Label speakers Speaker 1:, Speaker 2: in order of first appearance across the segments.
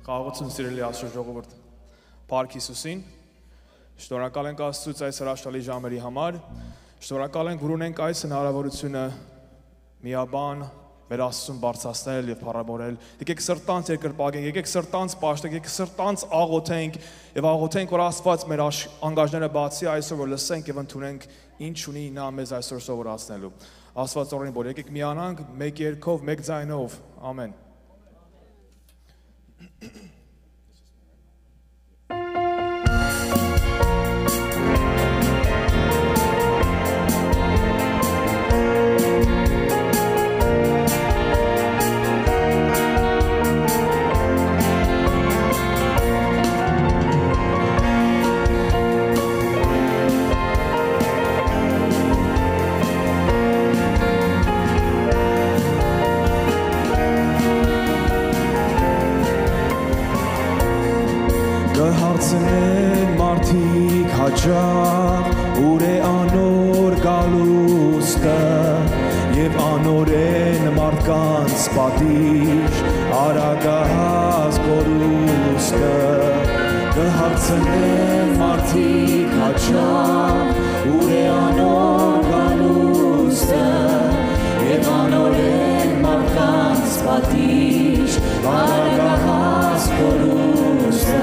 Speaker 1: Խաղաղություն սիրելի Աստծո ժողովուրդ։ Փառք Հիսուսին։ Շնորհակալ ենք Աստծուց այս հրաշալի ժամերի համար։ Շնորհակալ ենք, որ ունենք այս հնարավորությունը միաբան մեր Աստծուն բարձրացնել եւ փառաբորել։ Եկեք սրտանց երկրպագենք, եկեք սրտանց պաշտենք, եկեք սրտանց աղոթենք եւ աղոթենք, որ Աստված մեր անգաժները բացի այսօր, որ լսենք եւ ընդունենք ինչ ունի նա մեզ այսօր սովորացնելու։ Աստված օրհնի, որ եկեք միանանք մեկ երգով, մեկ ձայնով։ Ամեն։
Speaker 2: Ուր է անոր գալուստը և անորեն մարդկանց պատիժ արագահաս գորուստը կհարցնեն մարդիկ հաճախ ուր է անոր գալուստը և անորեն մարդկանց պատիժ արագահաս գորուստը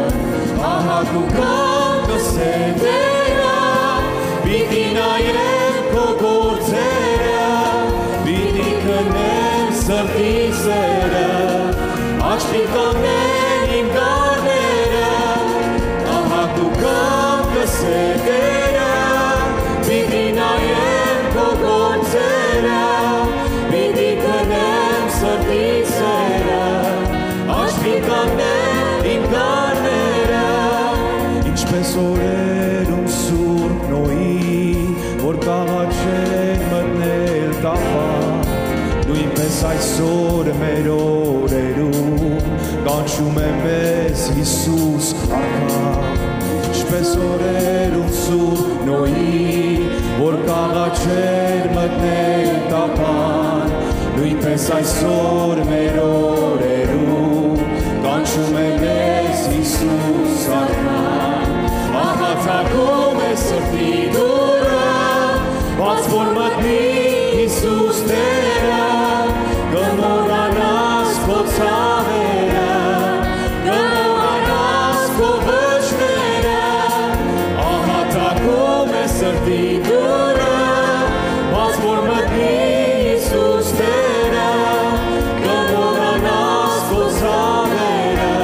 Speaker 2: ահագուկան Սեդերա, պիտի նայեմ քո գործերը, պիտի քնեմ սրտի սերը, աչքի կանեն իմ գարները, ահագու կամքը սեդերա, պիտի նայեմ քո գործերը, պիտի քնեմ սրտի սերը, աչքի կանեն իմ գարները, ինչպես օրերում սուրբ Նոյի, որ կաղաչեն մտնել տապան, նույնպես այսօր մեր օրերում կանչում է մեզ Հիսուս արքան, ինչպես օրերում սուրբ Նոյի, որ կաղաչեն մտնել տապան, նույնպես այսօր մեր օրերում կանչում է մեզ Հիսուս արքան, աղաթակում է սրտի դուրը, բաց որ մտնի Հիսուս Տերը, կմոռանաս քո ցավերը, կմոռանաս քո վշտերը, աղաթակում է սրտի դուրը, բաց որ մտնի Հիսուս Տերը, կմոռանաս քո ցավերը,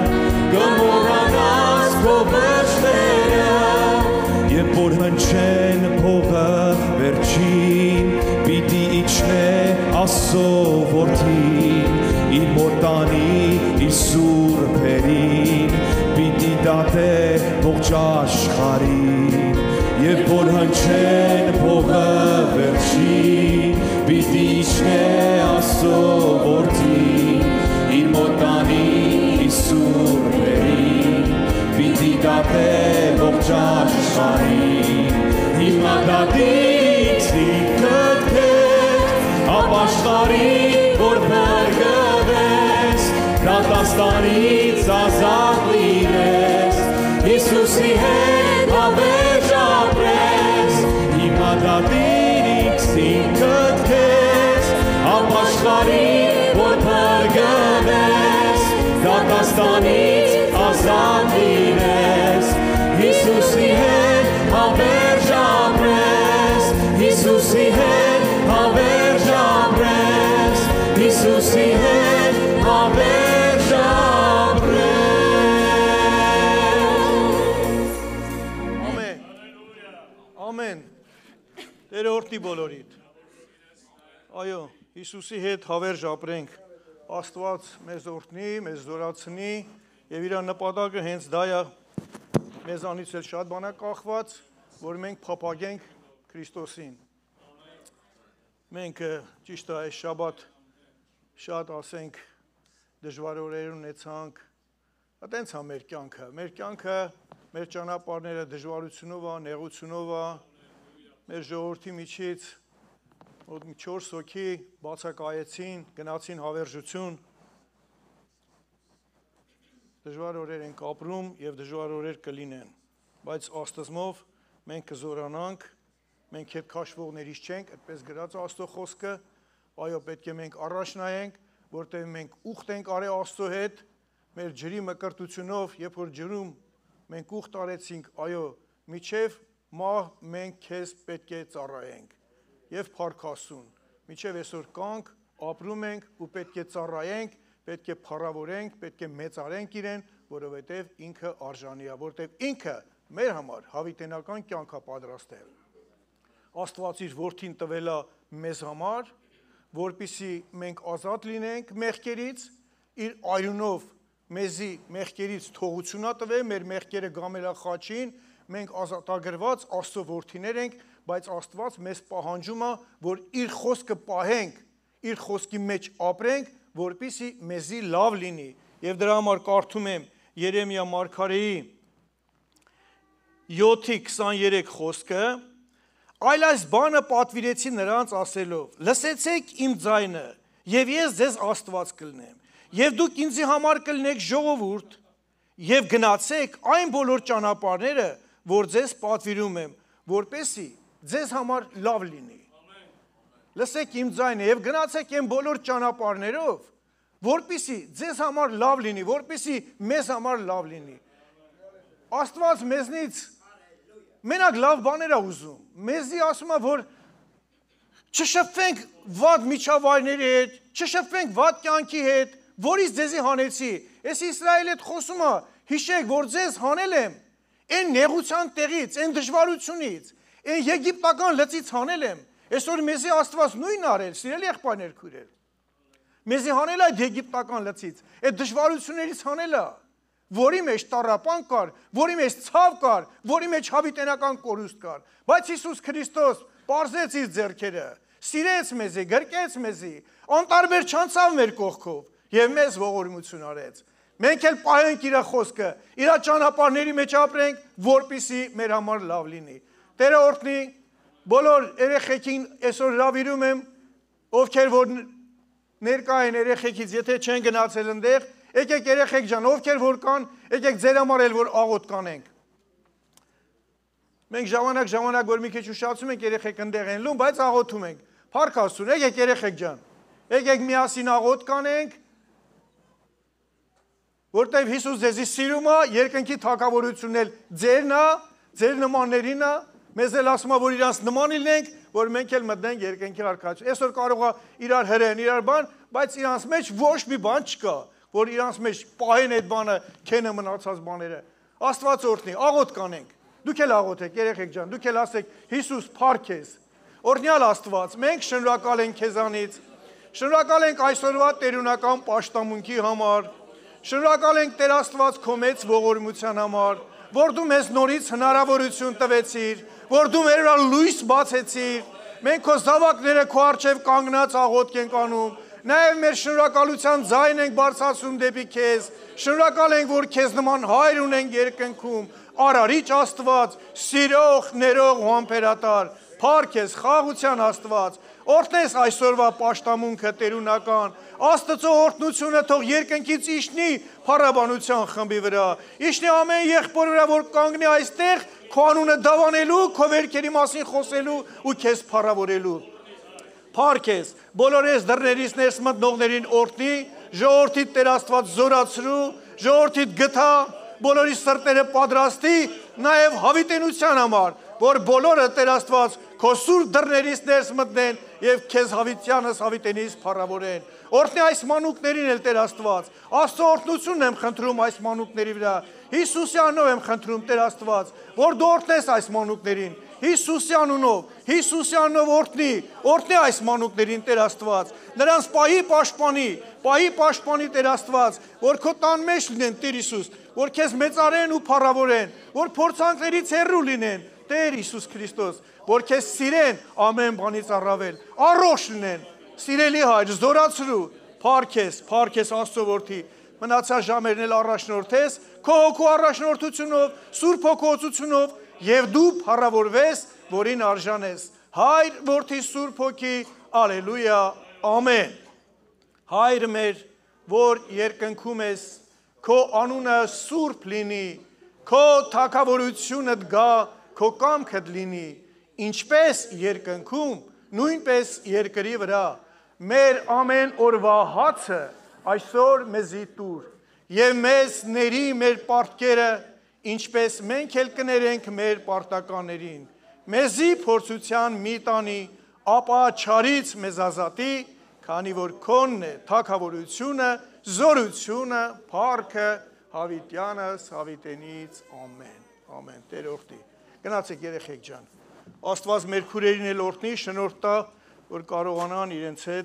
Speaker 2: կմոռանաս քո վշտերը, երբ որ հնչեն փողը վերջին, պիտի իջնե Աստծո որդին, իր մոտանի իր սուրբերին, պիտի դատե ողջ աշխարհին, երբ որ հնչեն փողը վերջին, պիտի իջնե Աստծո որդին, իր մոտանի իր սուրբերին, պիտի դատե ողջ աշխարհին, հիմա դատից դիտքդ ապաշխարի, որ բարգվես, դատաստանից ազատ լինես, Հիսուսի հետ հավերժ ապրես, հիմա դատից դիտքդ ապաշխարի, որ բարգվես, դատաստանից ազատ լինես, Հիսուսի հետ հավերժ ապրես, Հիսուսի հետ հավերժ ապրես, Հիսուսի հետ հավերժ ապրես։
Speaker 3: Ամեն, ամեն, Տերը օրհնի բոլորիդ, այո, Հիսուսի հետ հավերժ ապրենք, Աստված մեզ օրհնի, մեզ զորացնի և իր նպատակը հենց դա է, մեզանից էլ շատ բան է կախված, որ մենք փափագենք Քրիստոսին։ Մենք ճիշտ է այս շաբաթ շատ ասենք դժվար օրեր ունեցանք, այտենց է մեր կյանքը, մեր ճանապարհները դժվարությունով է, նեղությունով է, մեր ժողովրդի միջից 4 հոգի բացակայեցին, գնացին հավերժություն, Դժվար օրեր ենք ապրում եւ դժվար օրեր կլինեն, բայց Աստծմով մենք կզորանանք, մենք հետ քաշվողներից չենք, այդպես գրած Աստծո խոսքը, այո, պետք է մենք առաջ նայենք, որտեղ մենք ուխտ ենք արել Աստծո հետ, մեր ջրի մկրտությունով, երբ որ ջրում մենք ուխտ արեցինք, այո, միջև մահ մենք քեզ պետք է ծառայենք եւ փառքասուն, միջև այսօր կանք, ապրում ենք ու պետք է ծառայենք, պետք է փառավորենք, պետք է մեծարենք իրեն, որովհետև ինքը արժանի է, որովհետև ինքը մեր համար հավիտենական կյանք է պատրաստել։ Աստված իր որդին տվել է մեզ համար, որպեսզի մենք ազատ լինենք մեղքերից, իր արյունով մեզի մեղքերից թողություն է տվել, մեր մեղքերը գամելա խաչին, մենք ազատագրված Աստծո որդիներ ենք, բայց Աստված մեզ պահանջում է, որ իր խոսքը պահենք, իր խոսքի մեջ ապրենք, որպեսզի մեզի լավ լինի։ Եվ դրա համար կարդում եմ Երեմիա մարգարեի 7:23 խոսքը, այլ այս բանը պատվիրեցի նրանց ասելով. լսեցեք իմ ձայնը, եւ ես ձեզ Աստված կլնեմ, եւ դուք ինձի համար կլնեք ժողովուրդ, եւ գնացեք այն բոլոր ճանապարհները, որ ձեզ պատվիրում եմ, որպեսզի ձեզ համար լավ լինի։ Լսեք իմ ձայնը եւ գնացեք այն բոլոր ճանապարհներով, որպեսզի ձեզ համար լավ լինի, որպեսզի մեզ համար լավ լինի։ Աստված մեզնից մենակ լավ բաներ է ուզում։ Մեզի ասում է, որ չշփվենք վատ միջավայրների հետ, չշփվենք վատ կյանքի հետ, որից ձեզի հանեցի։ Ես Իսրայելի հետ խոսում եմ, հիշեք, որ ձեզ հանել եմ այն նեղության տեղից, այն դժվարությունից, այն եգիպտական լծից հանել եմ։ Այսօր մեզի Աստված նույնն արել, սիրելի եղբայրներ, քույրեր։ Մեզի հանել այդ եգիպտական լծից, այդ դժվարություններից հանել է, որի մեջ տառապանք կար, որի մեջ ցավ կար, որի մեջ հավիտենական կորուստ կար։ Բայց Հիսուս Քրիստոս պարզեց իր ձեռքերը, սիրեց մեզի, գրկեց մեզի, անտարբեր չանցավ մեր կողքով եւ մեզ ողորմություն արեց։ Մենք էլ պահենք իր խոսքը, իր ճանապարհների մեջ ապրենք, որպեսզի մեր համար լավ լինի։ Տերը օրհնի բոլոր երեխեքին այսօր հրավիրում եմ, ովքեր որ ներկա են երեխեքից, եթե չեն գնացել այնտեղ, եկեք երեխեք ջան, ովքեր որ կան, եկեք ձեր համար էլ որ աղոթ կանենք։ Մենք ժամանակ որ մի քիչ ուշացում ենք երեխեք այնտեղ են լում, բայց աղոթում ենք։ Փառք Աստծուն, եկեք երեխեք ջան։ Եկեք միասին աղոթ կանենք, որտեղ Հիսուս ձեզի սիրում է, երկնքի թագավորությունն էլ ձերն է, ձեր նմաններին է, մեզ էլ ասում է, որ իրանց նման լինենք, որ մենք էլ մտնենք երկնքի արքայություն։ Այսօր կարող է իրար հրեն, իրար բան, բայց իրանց մեջ ոչ մի բան չկա, որ իրանց մեջ պահեն այդ բանը, քենը մնացած բաները։ Աստված օրհնի, աղոթ կանենք։ Դուք էլ աղոթեք, երեխեք ջան, դուք էլ ասեք, Հիսուս, փառք քեզ։ Օրհնյալ Աստված, մենք շնորհակալ ենք քեզանից։ Շնորհակալ ենք այսօրվա տերունական պաշտամունքի համար։ Շնորհակալ ենք Տեր Աստված քո մեծ ողորմության համար, որ դու մեզ նորից հնարավորություն տվեցիր, որ դու մեր վրա լույս բացեցիր, մենք քո զավակները քո առջև կանգնած աղոթք ենք անում, նաև մեր շնորհակալության ձայն ենք բարձրացում դեպի քեզ, շնորհակալ ենք, որ քեզ նման հայր ունենք երկնքում, արարիչ Աստված, սիրող, ներող ու համբերատար, փառք քեզ, խաղաղության Աստված, օրհնես այսօրվա պաշտամունքը տերունական, Աստծո օրհնությունը թող երկնքից իջնի փառաբանության խմբի վրա, իջնի ամեն եղբոր վրա, որ կանգնի այստեղ քո անունը դավանելու, քո վերքերի մասին խոսելու ու քեզ փառավորելու։ Փառք քեզ, բոլորես դռներից ներս մտնողներին օրհնի, ժողովրդիդ Տեր Աստված զորացրու, ժողովրդիդ գթա, բոլորի սրտերը պատրաստի, նաև հավիտենության համար, որ բոլորը Տեր Աստված քո սուրբ դռներից ներս մտնեն եւ քեզ հավիտյանս հավիտենից փառավորեն։ Օրհնի այս մանուկներին էլ Տեր Աստված, Աստծո օրհնությունն եմ խնդրում այս մանուկների վրա, Հիսուսի անունով եմ խնդրում Տեր Աստված, որ դու օրհնես այս մանուկներին, Հիսուսի անունով օրհնի այս մանուկներին Տեր Աստված, նրանց պահի պաշտպանի Տեր Աստված, որ քո տան մեջ լինեն Տեր Հիսուս, որ քեզ մեծարեն ու փառավորեն, որ փորձանքներից հեռու լինեն Տեր Հիսուս Քրիստոս, որ քեզ սիրեն ամեն բանից առավել, առողջ լինեն, սիրելի Հայր, զորացրու, փառք քեզ Աստծո որդի, մնացած ժամերն էլ առաջնորդես, քո հոգու առաջնորդությունով, Սուրբ Հոգուոցությունով եւ դու փառավորվես, որին արժան ես։ Հայր, որդի, Սուրբ Հոգի, ալելույա, ամեն։ Հայր մեր, որ երկնքում ես, քո անունը սուրբ լինի, քո թագավորությունդ գա, քո կամքդ լինի, ինչպես երկնքում, նույնպես երկրի վրա, մեր ամեն օրվա հացը այսօր մեզի տուր, եւ մեզ ների մեր պարտքերը, ինչպես մենք էլ կներենք մեր պարտականներին, մեզի փորձության մի տանի, ապա չարից մեզ ազատի, քանի որ քոնն է թագավորությունը, զորությունը, փառքը հավիտյանս հավիտենից ամեն, ամեն, Տեր օրհնի, գնացեք երեխեք ջան, Աստված մեր քուրերին էլ օրհնի, շնորհ տա, որ կարողանան իրենց հետ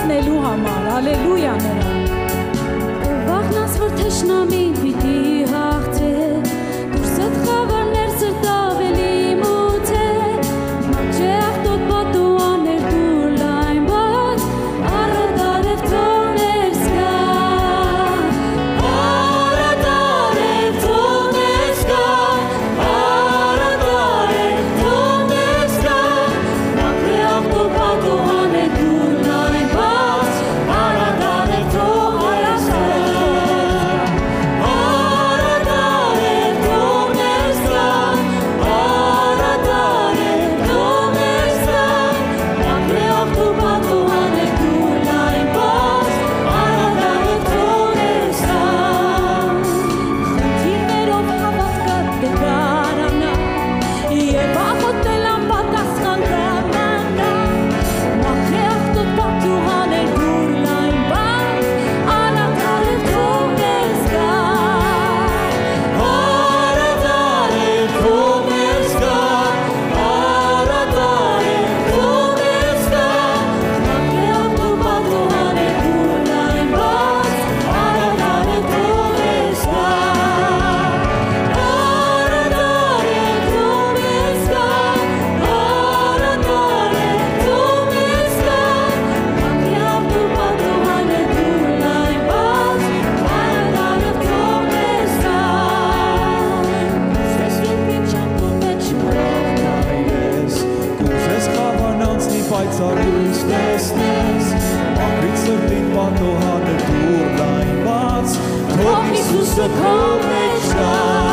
Speaker 4: հասնելու համար, ալելույա նրան։ Վաղնաս որ թշնամին պիտի հաղթե, դուրսդ խավարներ սրտ ավելի մութ է, մակջե աղտոտ պատու աներ դուր լայն բաց, առատ արև թողներ զգա, առատ արև թողներ զգա, առատ արև թողներ զգա, մակջե աղտոտ պատու աներ դուր լայն բաց, առատ արև թողներ զգա, առատ արև թողներ զգա, առատ արև թողներ զգա, մակջե աղտոտ պատու աներ դուր լայն բաց, առատ արև թողներ զգա, խնդիրներով հավատքդ դերանա, և աղոտել անպատասխան կամանա, մակջե աղտոտ պատու աներ դուր լայն բաց, առատ արև թողներ զգա, առատ արև թողներ զգա, առատ արև թողներ զգա, մակջե աղտոտ պատու աներ դուր լայն բաց, առատ արև թողներ զգա, առատ արև թողներ զգա, առատ արև թողներ զգա, մակջե աղտոտ պատու աներ դուր լայն բաց, առատ արև թողներ զգա, Ստես երբին չամպու մեջ մրով
Speaker 5: նայես, կուզես խավարն անցնի պայծառ լույս տեսնես, մաքրից սրտին պատո հանել դուր լայն բաց, թող Հիսուսը քո մեջ կա,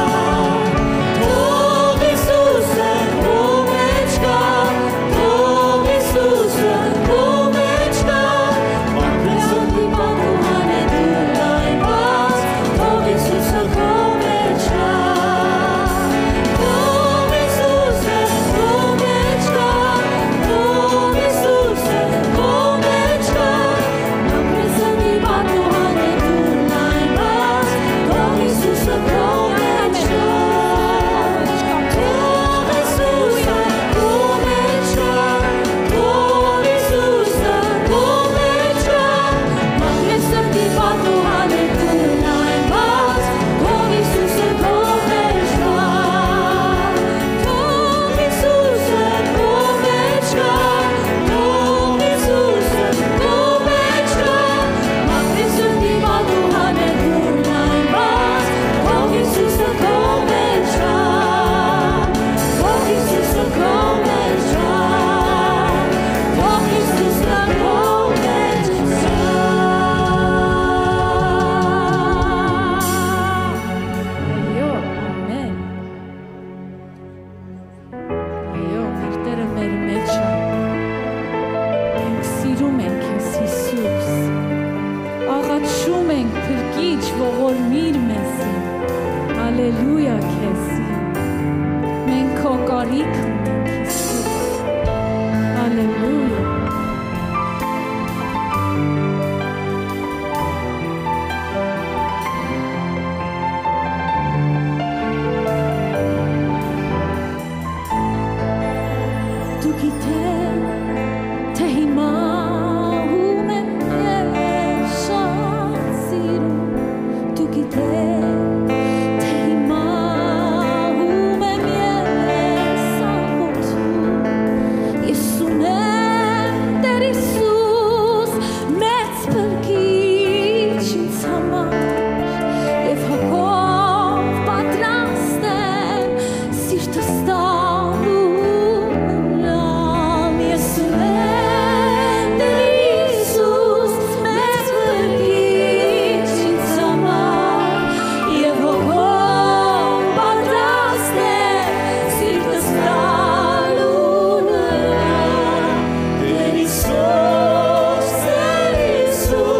Speaker 4: թող Հիսուսը քո մեջ կա, թող Հիսուսը քո մեջ կա, մաքրից սրտին պատու հանել դուր լայն բաց, թող Հիսուսը քո մեջ կա, թող Հիսուսը քո մեջ կա, թող Հիսուսը քո մեջ կա, մաքրից սրտին պատու հանել դուր լայն բաց, թող Հիսուսը քո մեջ կա, թող Հիսուսը քո մեջ կա, թող Հիսուսը քո մեջ կա, մաքրից սրտին պատու հանել դուր լայն բաց, թող Հիսուսը քո մեջ կա, թող Հիսուսը քո մեջ կա, թող Հիսուսը քո մեջ կա, մաքրից սրտին պատու հանել դուր լայն բաց, թող Հիսուսը քո մեջ կա, թող Հիսուսը քո մեջ կա, թող Հիսուսը քո մեջ կա, Այո, ամեն, այո, մեր Տերը մեր մեջ է, մենք սիրում ենք քեզ Հիսուս, աղաչում ենք փրկիչ ողորմիր մեզի, ալելույա քեզի, մենք քո կարիքն ունենք Հիսուս, ալելույա, դու գիտես, թե հիմա ում եմ ես շատ սիրում, դու գիտես, թե հիմա ում եմ ես աղոթում, ես ունեմ Տեր Հիսուս, մեծ փրկիչ ինձ համար, և հոգով պատրաստ եմ սիրտս տալու նրան, ես ունեմ Տեր Հիսուս, մեծ փրկիչ ինձ համար, և հոգով պատրաստ եմ սիրտս տալու նրան, Տեր Հիսուս, Տեր Հիսուս,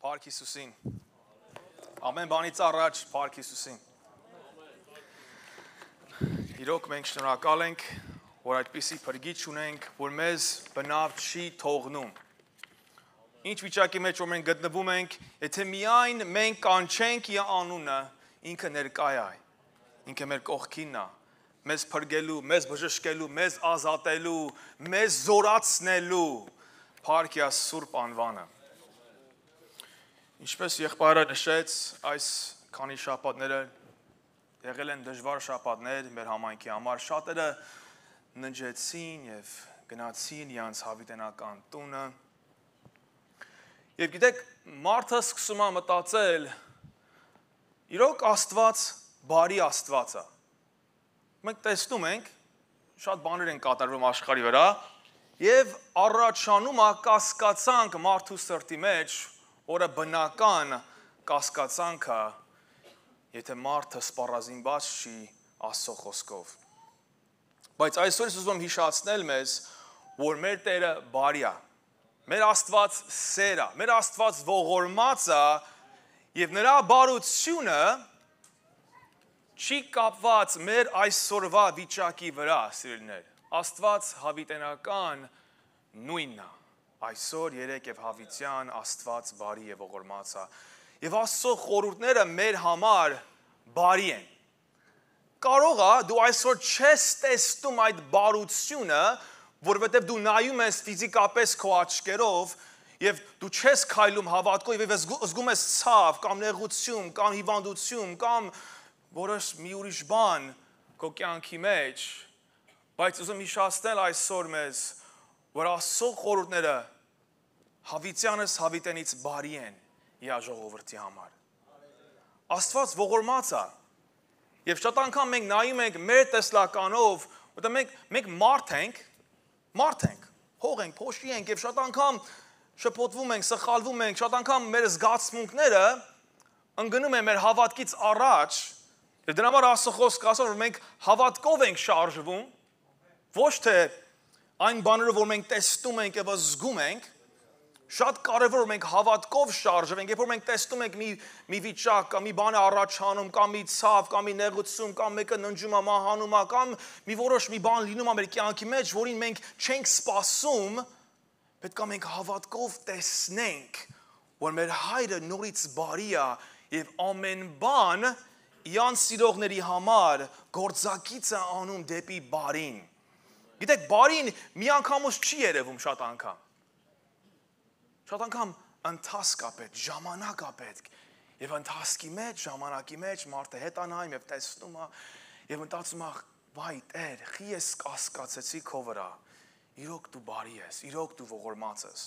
Speaker 1: Փառք Հիսուսին։ Ամեն բանից առաջ փառք Հիսուսին։ Իրոք մենք շնորհակալ ենք, որ այդպիսի փրկիչ ունենք, որ մեզ բնավ չի թողնում։ Ինչ վիճակի մեջ որ մենք գտնվում ենք, եթե միայն մենք կանչենք իր անունը, ինքը ներկա է։ Ինքը մեր կողքինն է, մեզ փրկելու, մեզ բժշկելու, մեզ ազատելու, մեզ զորացնելու։ Փառք Իր սուրբ անվանը։ Ինչպես եղբայրը նշեց, այս քանի շաբաթները եղել են դժվար շաբաթներ մեր համայնքի համար, շատերը ննջեցին եւ գնացին իրենց հավիտենական տունը։ Եվ գիտեք, մարդը սկսում է մտածել, իրոք Աստված բարի Աստված է։ Մենք տեսնում ենք, շատ բաներ են կատարվում աշխարհի վրա, եւ առաջանում է կասկածանք մարդու սրտի մեջ, որը բնական կասկածանքը, եթե մարդը սպառազինված չի Աստծո խոսքով։ Բայց այսօր ես ուզում եմ հիշեցնել մեզ, որ մեր Տերը բարի է։ Մեր Աստված սեր է, մեր Աստված ողորմած է, եւ նրա բարությունը չի կապված մեր այսօրվա վիճակի վրա, սիրելիներ։ Աստված հավիտենական նույնն է։ Այսօր, երեկ եւ հավիտյան Աստված բարի եւ ողորմած է։ Եվ Աստծո խորհուրդները մեր համար բարի են։ Կարող է դու այսօր չես տեսնում այդ բարությունը, որովհետև դու նայում ես ֆիզիկապես քո աչքերով եւ դու չես քայլում հավատքով եւ զգում ես ցավ կամ նեղություն կամ հիվանդություն կամ որոշ մի ուրիշ բան քո կյանքի մեջ, բայց ուզում հիշեցնել այսօր մեզ, որ Աստծո խորհուրդները հավիտյանս հավիտենից բարի են իր ժողովրդի համար։ Աստված ողորմած է։ Եվ շատ անգամ մենք նայում ենք մեր տեսլականով, որտեղ մենք մարդ ենք, հող ենք, փոշի ենք եւ շատ անգամ շփոթվում ենք, սխալվում ենք, շատ անգամ մեր զգացմունքները ընկնում են մեր հավատքից առաջ, եւ դրա համար Աստծո խոսքը ասում որ մենք հավատքով ենք շարժվում, ոչ թե այն բաներով որ մենք տեսնում ենք եւ զգում ենք, շատ կարևոր որ մենք հավատքով շարժվենք, երբ որ մենք տեսնում ենք մի վիճակ կամ մի բան է առաջանում, կամ մի ցավ, կամ մի նեղություն, կամ մեկը ննջում է, մահանում է, կամ մի որոշ մի բան լինում է մեր կյանքի մեջ, որին մենք չենք սպասում, պետք է մենք հավատքով տեսնենք, որ մեր Հայրը նորից բարի է եւ ամեն բան իրան սիրողների համար գործակից է անում դեպի բարին։ Գիտեք, բարին մի անգամուց չի երևում շատ անգամ։ Շատ անգամ ընթացք է պետք, ժամանակ է պետք։ Եվ ընթացքի մեջ, ժամանակի մեջ մարդը հետանայում եւ տեսնում է եւ մտածում է, վայ, Տեր, խի ես կասկածեցի քո վրա։ Իրոք դու բարի ես, իրոք դու ողորմած ես։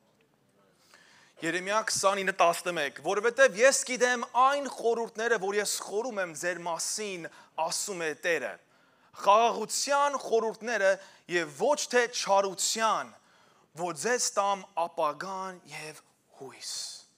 Speaker 1: Երեմիա 29:11, որովհետև ես գիտեմ այն խորհուրդները, որ ես խորում եմ ձեր մասին, ասում է Տերը, խաղաղության խորհուրդները եւ ոչ թե չարության, որ ձեզ տամ ապագան եւ հույս։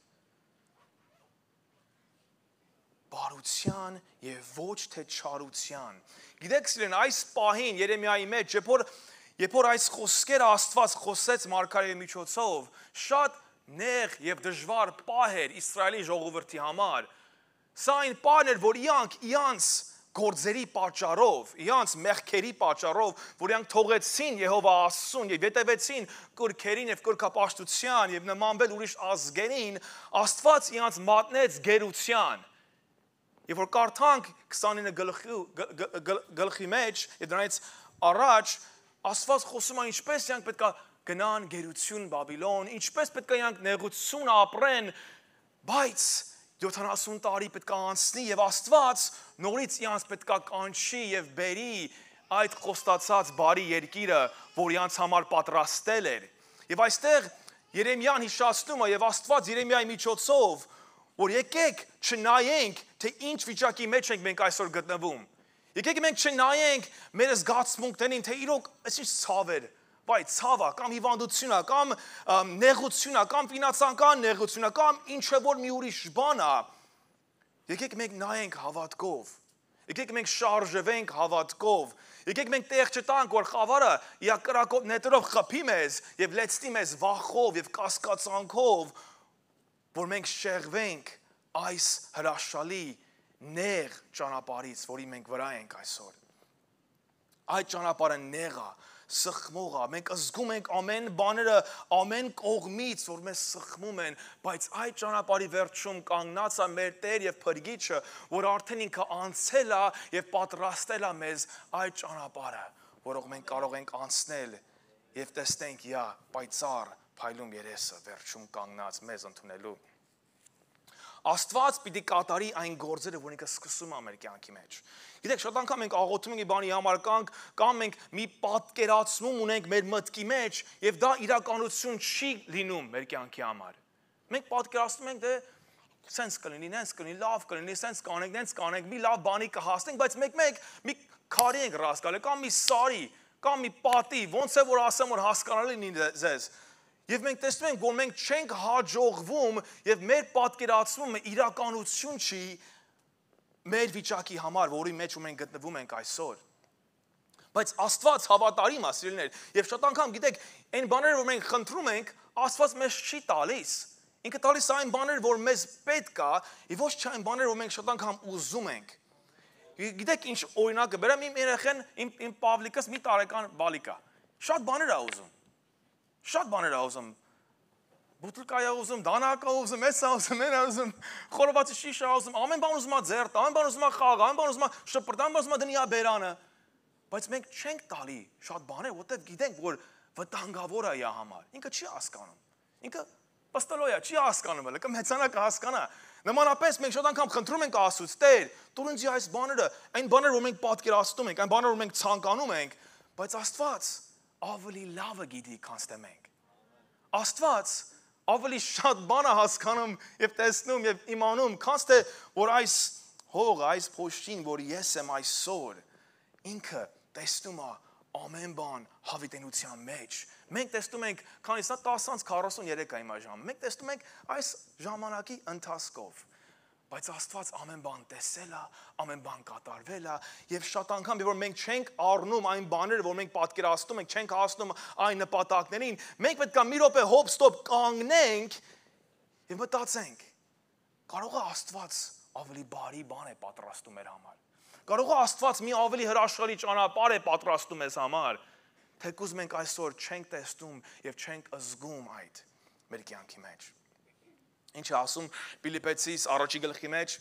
Speaker 1: Բարության եւ ոչ թե չարության։ Գիտեք, սիրեն, այս պահին Երեմիայի մեջ, երբ որ այս խոսքերը Աստված խոսեց մարգարեի միջոցով, շատ նեղ եւ դժվար պահ էր Իսրայելի ժողովրդի համար։ Սա այն պահն էր, որ իրանց գործերի պատճառով, իրանց մեղքերի պատճառով, որ իրանք թողեցին Եհովա Աստծուն եւ ետևեցին կրքերին եւ կրկապաշտության եւ նմանվել ուրիշ ազգերին, Աստված իրանց մատնեց գերության։ Եվ որ կարդանք 29 գլխի մեջ եւ դրանից առաջ Աստված խոսում է ինչպես իրանք պետք է գնան գերություն Բաբիլոն, ինչպես պետք է իրանք նեղություն ապրեն, բայց 70 տարի պետք է անցնի եւ Աստված նորից իրանց պետք է կանչի եւ բերի այդ խոստացած բարի երկիրը, որ իրանց համար պատրաստել էր։ Եվ այստեղ Երեմիան հիշեցնում է եւ Աստված Երեմիայի միջոցով, որ եկեք չնայենք, թե ինչ վիճակի մեջ ենք մենք այսօր գտնվում։ Եկեք մենք չնայենք մեր զգացմունքներին, թե իրոք այսինչ ցավեր, վայ ցավա, կամ հիվանդությունա, կամ նեղությունա, կամ ֆինանսական նեղությունա, կամ ինչ որ մի ուրիշ բան է։ Եկեք մենք նայենք հավատքով։ Եկեք մենք շարժվենք հավատքով։ Եկեք մենք տեղ չտանք, որ խավարը իր կրակոտ նետերով խփի մեզ եւ լեցնի մեզ վախով եւ կասկածանքով, որ մենք շեղվենք այս հրաշալի նեղ ճանապարհից, որի մենք վրա ենք այսօր։ Այդ ճանապարհը նեղ է, սխմող է, մենք զգում ենք ամեն բաները ամեն կողմից, որ մեզ սխմում են, բայց այդ ճանապարհի վերջում կանգնած է մեր Տեր եւ Փրկիչը, որ արդեն ինքը անցել է եւ պատրաստել է մեզ այդ ճանապարհը, որով մենք կարող ենք անցնել եւ տեսնենք յա պայծառ փայլում երեսը վերջում կանգնած մեզ ընդունելու։ Աստված պիտի կատարի այն գործերը, որ ինքը սկսում է մեր կյանքի մեջ։ Գիտեք, շատ անգամ մենք աղոթում ենք մի բանի համար կամ մենք մի պատկերացնում ունենք մեր մտքի մեջ եւ դա իրականություն չի լինում մեր կյանքի համար։ Մենք պատկերացնում ենք, դե սենց կլինի, նենց կլինի, լավ կլինի, սենց կանենք, նենց կանենք, մի լավ բանի կհասնենք, բայց մեկ մի քարի ենք ռասկալը, կամ մի սարի, կամ մի պատի, ոնց է որ ասեմ, որ հասկանալի լինի ձեզ։ Եվ մենք տեսնում ենք, որ մենք չենք հաջողվում եւ մեր պատկերացումը իրականություն չի մեր վիճակի համար, որի մեջ մենք գտնվում ենք այսօր։ Բայց Աստված հավատարիմ է, սիրելիներ, եւ շատ անգամ գիտեք, այն բաները, որ մենք խնդրում ենք, Աստված մեզ չի տալիս։ Ինքը տալիս է այն բաները, որ մեզ պետք է, եւ ոչ թե այն բաները, որ մենք շատ անգամ ուզում ենք։ Գիտեք, ինչ օրինակը բերեմ, իմ երեխեն, իմ Պավլիկս մի տարեկան բալիկ է։ Շատ բաներ է ուզում։ Շատ բաներ է ուզում, բուտլկա է ուզում, դանակ է ուզում, էս է ուզում, են է ուզում, խորովածի շիշ է ուզում, ամեն բան ուզում է ձեռտ, ամեն բան ուզում է խաղ, ամեն բան ուզում է շպրտ, ամեն բան ուզում է դնի բերանը, բայց մենք չենք տալի շատ բաներ, որտեղ գիտենք, որ վտանգավոր է իր համար, ինքը չի հասկանում, ինքը պստոլոյ է, չի հասկանում, լկը մեծանա կհասկանա, նմանապես մենք շատ անգամ խնդրում ենք Աստծուց, Տեր, տուր ինձ այս բաները, այն բաները, որ մենք պատկերացնում ենք, այն բաները, որ մենք ցանկանում ենք, բայց Աստված ավելի լավը գիտի, քան թե մենք։ Աստված ավելի շատ բան է հասկանում եւ տեսնում եւ իմանում, քան թե որ այս հողը, այս փոշին, որ ես եմ այսօր, ինքը տեսնում է ամեն բան հավիտենության մեջ։ Մենք տեսնում ենք, քանիսա 10:43 է հիմա ժամը։ Մենք տեսնում ենք այս ժամանակի ընթացքով։ Բայց Աստված ամեն բան տեսել է, ամեն բան կատարվել է եւ շատ անգամ որ մենք չենք առնում այն բաները, որ մենք պատկերացնում ենք, չենք հասնում այն նպատակներին, մենք պետք է մի րոպե հոպ-ստոպ կանգնենք եւ մտածենք. կարող է Աստված ավելի բարի բան է պատրաստում մեր համար։ Կարող է Աստված մի ավելի հրաշալի ճանապարհ է պատրաստում մեզ համար, թեկուզ մենք այսօր չենք տեսնում եւ չենք զգում այդ մեր կյանքի մեջ։ Ինչ է ասում Ֆիլիպեցիս 1-րդ մեջ,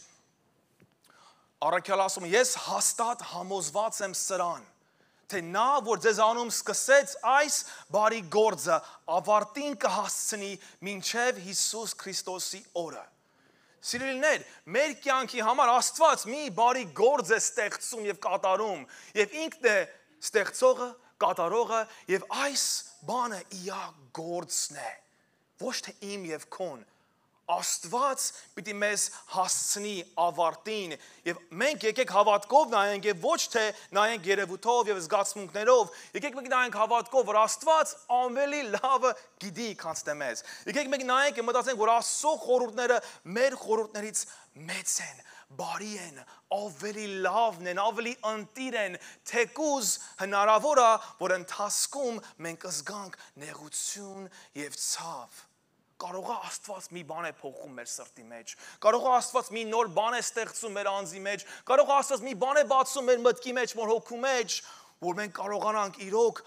Speaker 1: առաքյալը ասում, ես հաստատ համոզված եմ սրան, թե նա, որ ձեզանում սկսեց այս բարի գործը, ավարտին կհասցնի մինչև Հիսուս Քրիստոսի օրը։ Սիրելիներ, մեր կյանքի համար Աստված մի բարի գործ է ստեղծում եւ կատարում, եւ ինքն է ստեղծողը, կատարողը, եւ այս բանը իր գործն է, ոչ թե իմ եւ քոն։ Աստված պիտի մեզ հասցնի ավարտին եւ մենք եկեք հավատքով նայենք եւ ոչ թե նայենք երևույթով եւ զգացմունքներով, եկեք մենք նայենք հավատքով, որ Աստված ավելի լավը գիտի, քան թե մեզ։ Եկեք մենք նայենք եւ մտածենք, որ Աստծո խորհուրդները մեր խորհուրդներից մեծ են, բարի են, ավելի լավն են, ավելի ընտիր են, թեկուզ հնարավոր է, որ ընթացքում մենք զգանք նեղություն եւ ցավ։ Կարող է Աստված մի բան է փոխում մեր սրտի մեջ, կարող է Աստված մի նոր բան է ստեղծում մեր անձի մեջ, կարող է Աստված մի բան է բացում մեր մտքի մեջ, մեր հոգու մեջ, որ մենք կարողանանք իրոք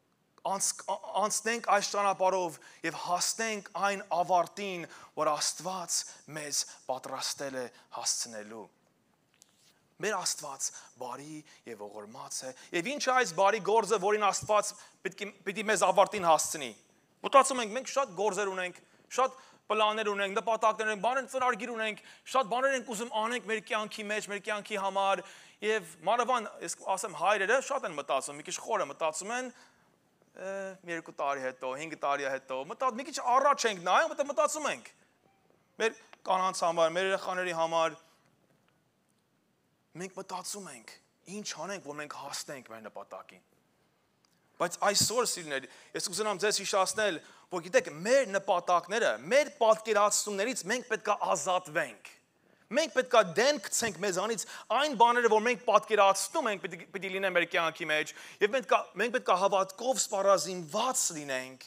Speaker 1: անցնենք այս ճանապարհով եւ հասնենք այն ավարտին, որ Աստված մեզ պատրաստել է հասցնելու։ Մեր Աստված բարի եւ ողորմած է, եւ ինչ է այս բարի գործը, որին Աստված պիտի մեզ ավարտին հասցնի։ Մտածում ենք, մենք շատ գործեր ունենք, շատ պլաններ ունենք, նպատակներ ունենք, բաներ ծրագիր ունենք, շատ բաներ ենք ուզում անենք մեր կյանքի մեջ, մեր կյանքի համար, եւ մանավանդ, ես ասեմ հայրերը շատ են մտածում, մի քիչ խորը մտածում են, 2 տարի հետո, 5 տարի հետո, մի քիչ առաջ ենք նայում, մտածում ենք մեր կանանց համար, մեր երեխաների համար, մենք մտածում ենք, ինչ անենք, որ մենք հասնենք մեր նպատակին։ Բայց այսօր սիրելիներ, ես կուզենամ ձեզ հիշեցնել, որ գիտեք, մեր նպատակները, մեր պատկերացումներից մենք պետք է ազատվենք։ Մենք պետք է դեն գցենք մեզանից այն բաները, որ մենք պատկերացնում ենք, պիտի լինեն մեր կյանքի մեջ, եւ մենք պետք է հավատքով սպառազինված լինենք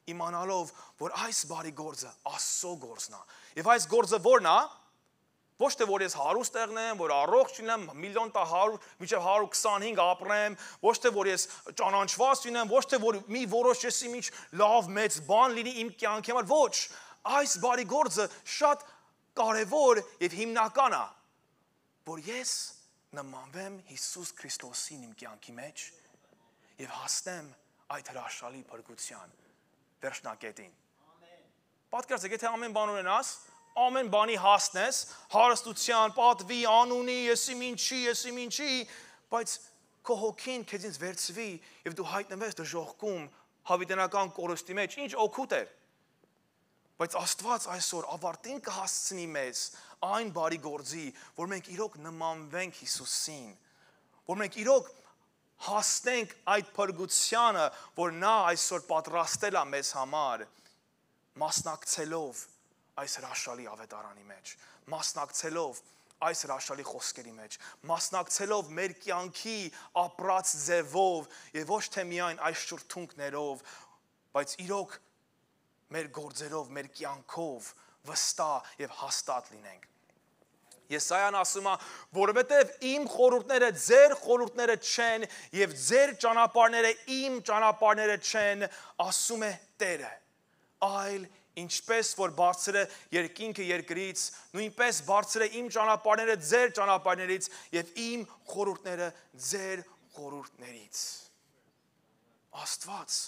Speaker 1: իմանալով, որ այս բարի գործը Աստծո գործն է։ Եվ այս գործը որն է։ Ոչ թե որ ես հարուստ եղնեմ, որ առողջ լինեմ, միլիոն տա 100, մինչև 125 ապրեմ, ոչ թե որ ես ճանաչված լինեմ, ոչ թե որ մի որոշ եսի միջ լավ մեծ բան լինի իմ կյանքի համար, ոչ, այս բարի գործը շատ կարևոր եւ հիմնական է, որ ես նմանվեմ Հիսուս Քրիստոսին իմ կյանքի մեջ եւ հասնեմ այդ հրաշալի փրկության վերջնակետին։ Պատկերացրեք, եթե ամեն բան ունենաս, ամեն բանի հասնես, հարստության, պատվի, անունի, եսի ինչի, բայց քո հոգին քեզից վերցվի եւ դու հայտնվես դժոխքում հավիտենական կորստի մեջ, ինչ օգուտ էր։ Բայց Աստված այսօր ավարտին կհասցնի մեզ այն բարի գործի, որ մենք իրոք նմանվենք Հիսուսին, որ մենք իրոք հասնենք այդ փրկությանը, որ նա այսօր պատրաստել է մեզ համար, մասնակցելով այս հրաշալի ավետարանի մեջ, մասնակցելով այս հրաշալի խոսքերի մեջ, մասնակցելով մեր կյանքի ապրած ձևով եւ ոչ թե միայն այս շուրթունքներով, բայց իրոք մեր գործերով, մեր կյանքով վստահ եւ հաստատ լինենք։ Եսայան ասում է, որովհետև իմ խորհուրդները ձեր խորհուրդները չեն եւ ձեր ճանապարհները իմ ճանապարհները չեն, ասում է Տերը, այլ ինչպես որ բարձր է երկինքը երկրից, նույնպես բարձր է իմ ճանապարհները ձեր ճանապարհներից եւ իմ խորհուրդները ձեր խորհուրդներից։ Աստված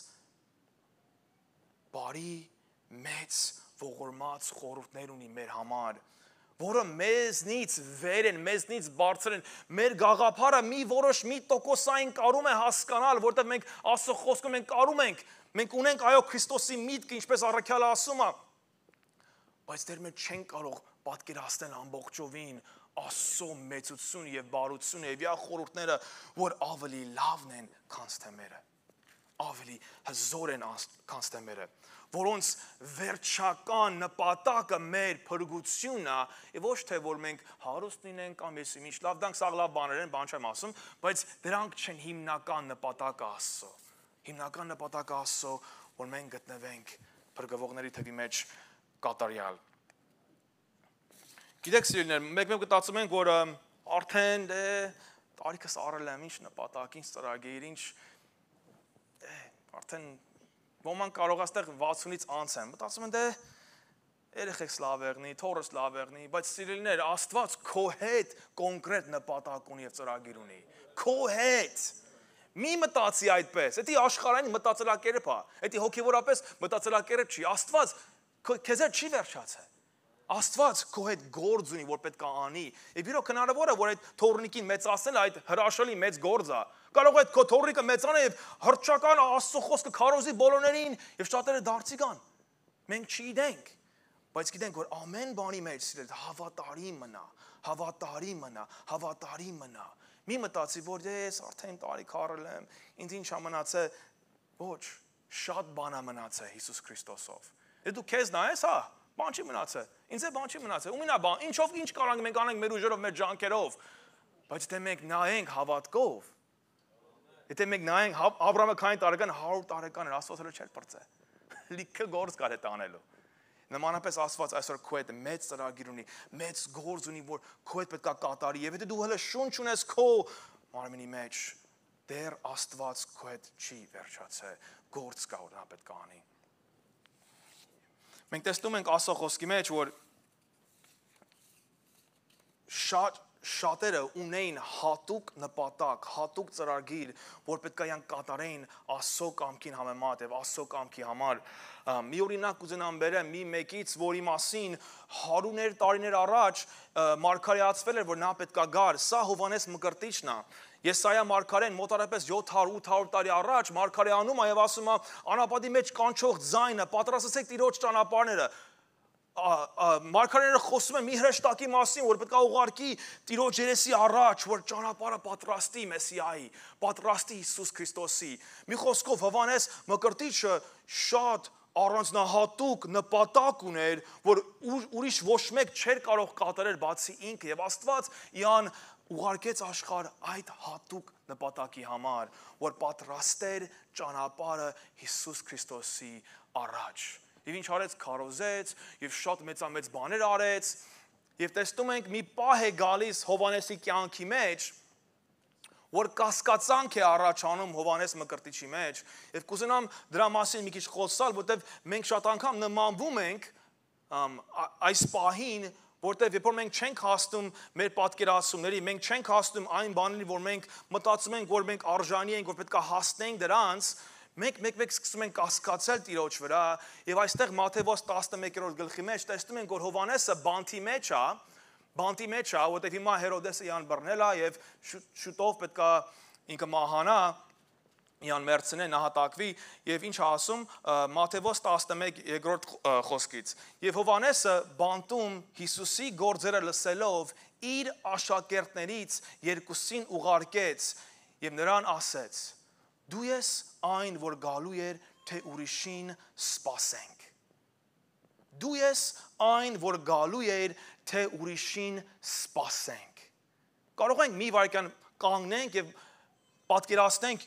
Speaker 1: բարի մեծ ողորմած խորհուրդներ ունի մեր համար, որը մեզնից վեր են, մեզնից բարձր են, մեր գաղափարը մի որոշ մի տոկոսային կարում է հասկանալ, որտեղ մենք Աստծո խոսքը մենք կարում ենք, մենք ունենք այո Քրիստոսի միտքը, ինչպես առաքյալը ասում է, բայց դեռ մենք չենք կարող պատկերացնել ամբողջովին Աստծո մեծությունը եւ բարությունը եւ իր խորհուրդները, որ ավելի լավն են, քան թեմերը, ավելի հզոր են, քան թեմերը, որոնց վերջական նպատակը մեր փրկությունն է, եւ ոչ թե որ մենք հարուստ լինենք կամ եսի ինչ լավ դանք սաղ լավ բաներ են, բան չեմ ասում, բայց դրանք չեն հիմնական նպատակը Աստծո։ Հիմնական նպատակը Աստծո, որ մենք գտնվենք փրկվողների թվի մեջ կատարյալ։ Գիտեք սիրելիներ, մեկ կտածում ենք, որ արդեն տարիքս առել եմ, ինչ նպատակ, ինչ ծրագիր, ինչ արդեն ոմանք կարող աստեղ 60-ից անց են, մտածում են երեխեքս լավ եղնի, թորս լավ եղնի, բայց սիրելիներ, Աստված քո հետ կոնկրետ նպատակ ունի եւ ծրագիր ունի։ Քո հետ։ Մի մտածի այդպես, դա աշխարհային մտածելակերպ է, դա հոգեվորապես մտածելակերպ չի։ Աստված քեզ հետ չի վերջացել։ Աստված քո հետ գործ ունի, որ պետք է անի։ Եվ իրոք հնարավոր է, որ այդ թորնիկին մեծացնել այդ հրաշալի մեծ գործը։ Կարող է քո թորնիկը մեծանա եւ հրճական Աստծո խոսքը քարոզի բոլորներին եւ շատերը դարձի գան։ Մենք չգիտենք, բայց գիտենք, որ ամեն բանի մեջ սիրել հավատարիմ մնա, հավատարիմ մնա, հավատարիմ մնա։ Մի մտածի, որ ես արդեն տարիք առել եմ, ինձ ինչ մնացել, ոչ, շատ բան է մնացել Հիսուս Քրիստոսով։ Դու քեզ նայես, հա, բան չի մնացել։ Ինձ է բան չի մնացել։ Ումին է բան, ինչով ինչ կարող մենք անենք մեր ուժերով, մեր ջանքերով։ Բայց եթե մենք նայենք հավատքով, եթե մենք նայենք Աբրահամը քանի տարեկան 100 տարեկան էր, Աստված հələ չէր բրծե։ Լիքը գործ կար այդ անելու։ Նմանապես Աստված այսօր քո հետ մեծ ծրագիր ունի, մեծ գործ ունի, որ քո հետ պետք է կատարի, եւ եթե դու հələ շունչ ունես քո մարմնի մեջ, դեռ Աստված քո հետ չի վերջացել, գործ կա որ նա պետք է անի։ Մենք տեսնում ենք Աստծո խոսքի մեջ, որ շատերը ունեին հատուկ նպատակ, հատուկ ծրագիր, որ պետք է յան կատարեին Աստծո կամքին համեմատ եւ Աստծո կամքի համար։ Մի օրինակ կուզենամ բերեմ մի մեկից, որի մասին հարյուներ տարիներ առաջ մարգարեացվել էր, որ նա պետք է գար։ Սա Հովհաննես Մկրտիչն է։ Եսայիա մարգարեն մոտարապես 700-800 տարի առաջ մարգարեանում է եւ ասում է անապատի մեջ կանչող ձայնը, պատրաստեցեք Տիրոջ ճանապարհները։ Մարգարեները խոսում են մի հրեշտակի մասին, որ պետք է ուղարկի Տիրոջ երեսի առաջ, որ ճանապարհը պատրաստի Մեսիայի, պատրաստի Հիսուս Քրիստոսի։ Մի խոսքով Հովհաննես Մկրտիչը շատ առանձնահատուկ նպատակ ուներ, որ ուրիշ ոչ մեկ չէր կարող կատարել բացի ինքը եւ Աստված իրան ուղարկեց աշխարհ այդ հատուկ նպատակի համար, որ պատրաստեր ճանապարհը Հիսուս Քրիստոսի առաջ։ Եվ ինչ արեց, քարոզեց, եւ շատ մեծամեծ բաներ արեց, եւ տեսնում ենք մի պահ է գալիս Հովանեսի կյանքի մեջ, որ կասկածանք է առաջանում Հովանես Մկրտիչի մեջ, եւ կուզենամ դրա մասին մի քիչ խոսալ, որտեւ մենք շատ անգամ նմանվում ենք այս պահին, որտեւ երբ որ մենք չենք հասնում մեր պատկերացումների, մենք չենք հասնում այն բաներին, որ մենք մտածում ենք, որ մենք արժանի ենք, որ պետք է հասնենք դրանց, մենք սկսում ենք կասկածել Տիրոջ վրա, եւ այստեղ Մատթեոս 11-րդ գլխի մեջ տեսնում ենք, որ Հովանեսը բանտի մեջ է, որտեղ հիմա Հերոդեսը իրան բռնել է եւ շուտով պետք է ինքը մահանա, իրան մերցնեն, նահատակվի եւ ինչ ասում Մատթեոս 11-րդ խոսքից։ Եվ Հովանեսը բանտում Հիսուսի գործերը լսելով իր աշակերտներից երկուսին ուղարկեց եւ նրան ասեց. Դու ես այն, որ գալու էր, թե ուրիշին սպասենք։ Դու ես այն, որ գալու էր, թե ուրիշին սպասենք։ Կարող ենք մի վայրկյան կանգնենք եւ պատկերացնենք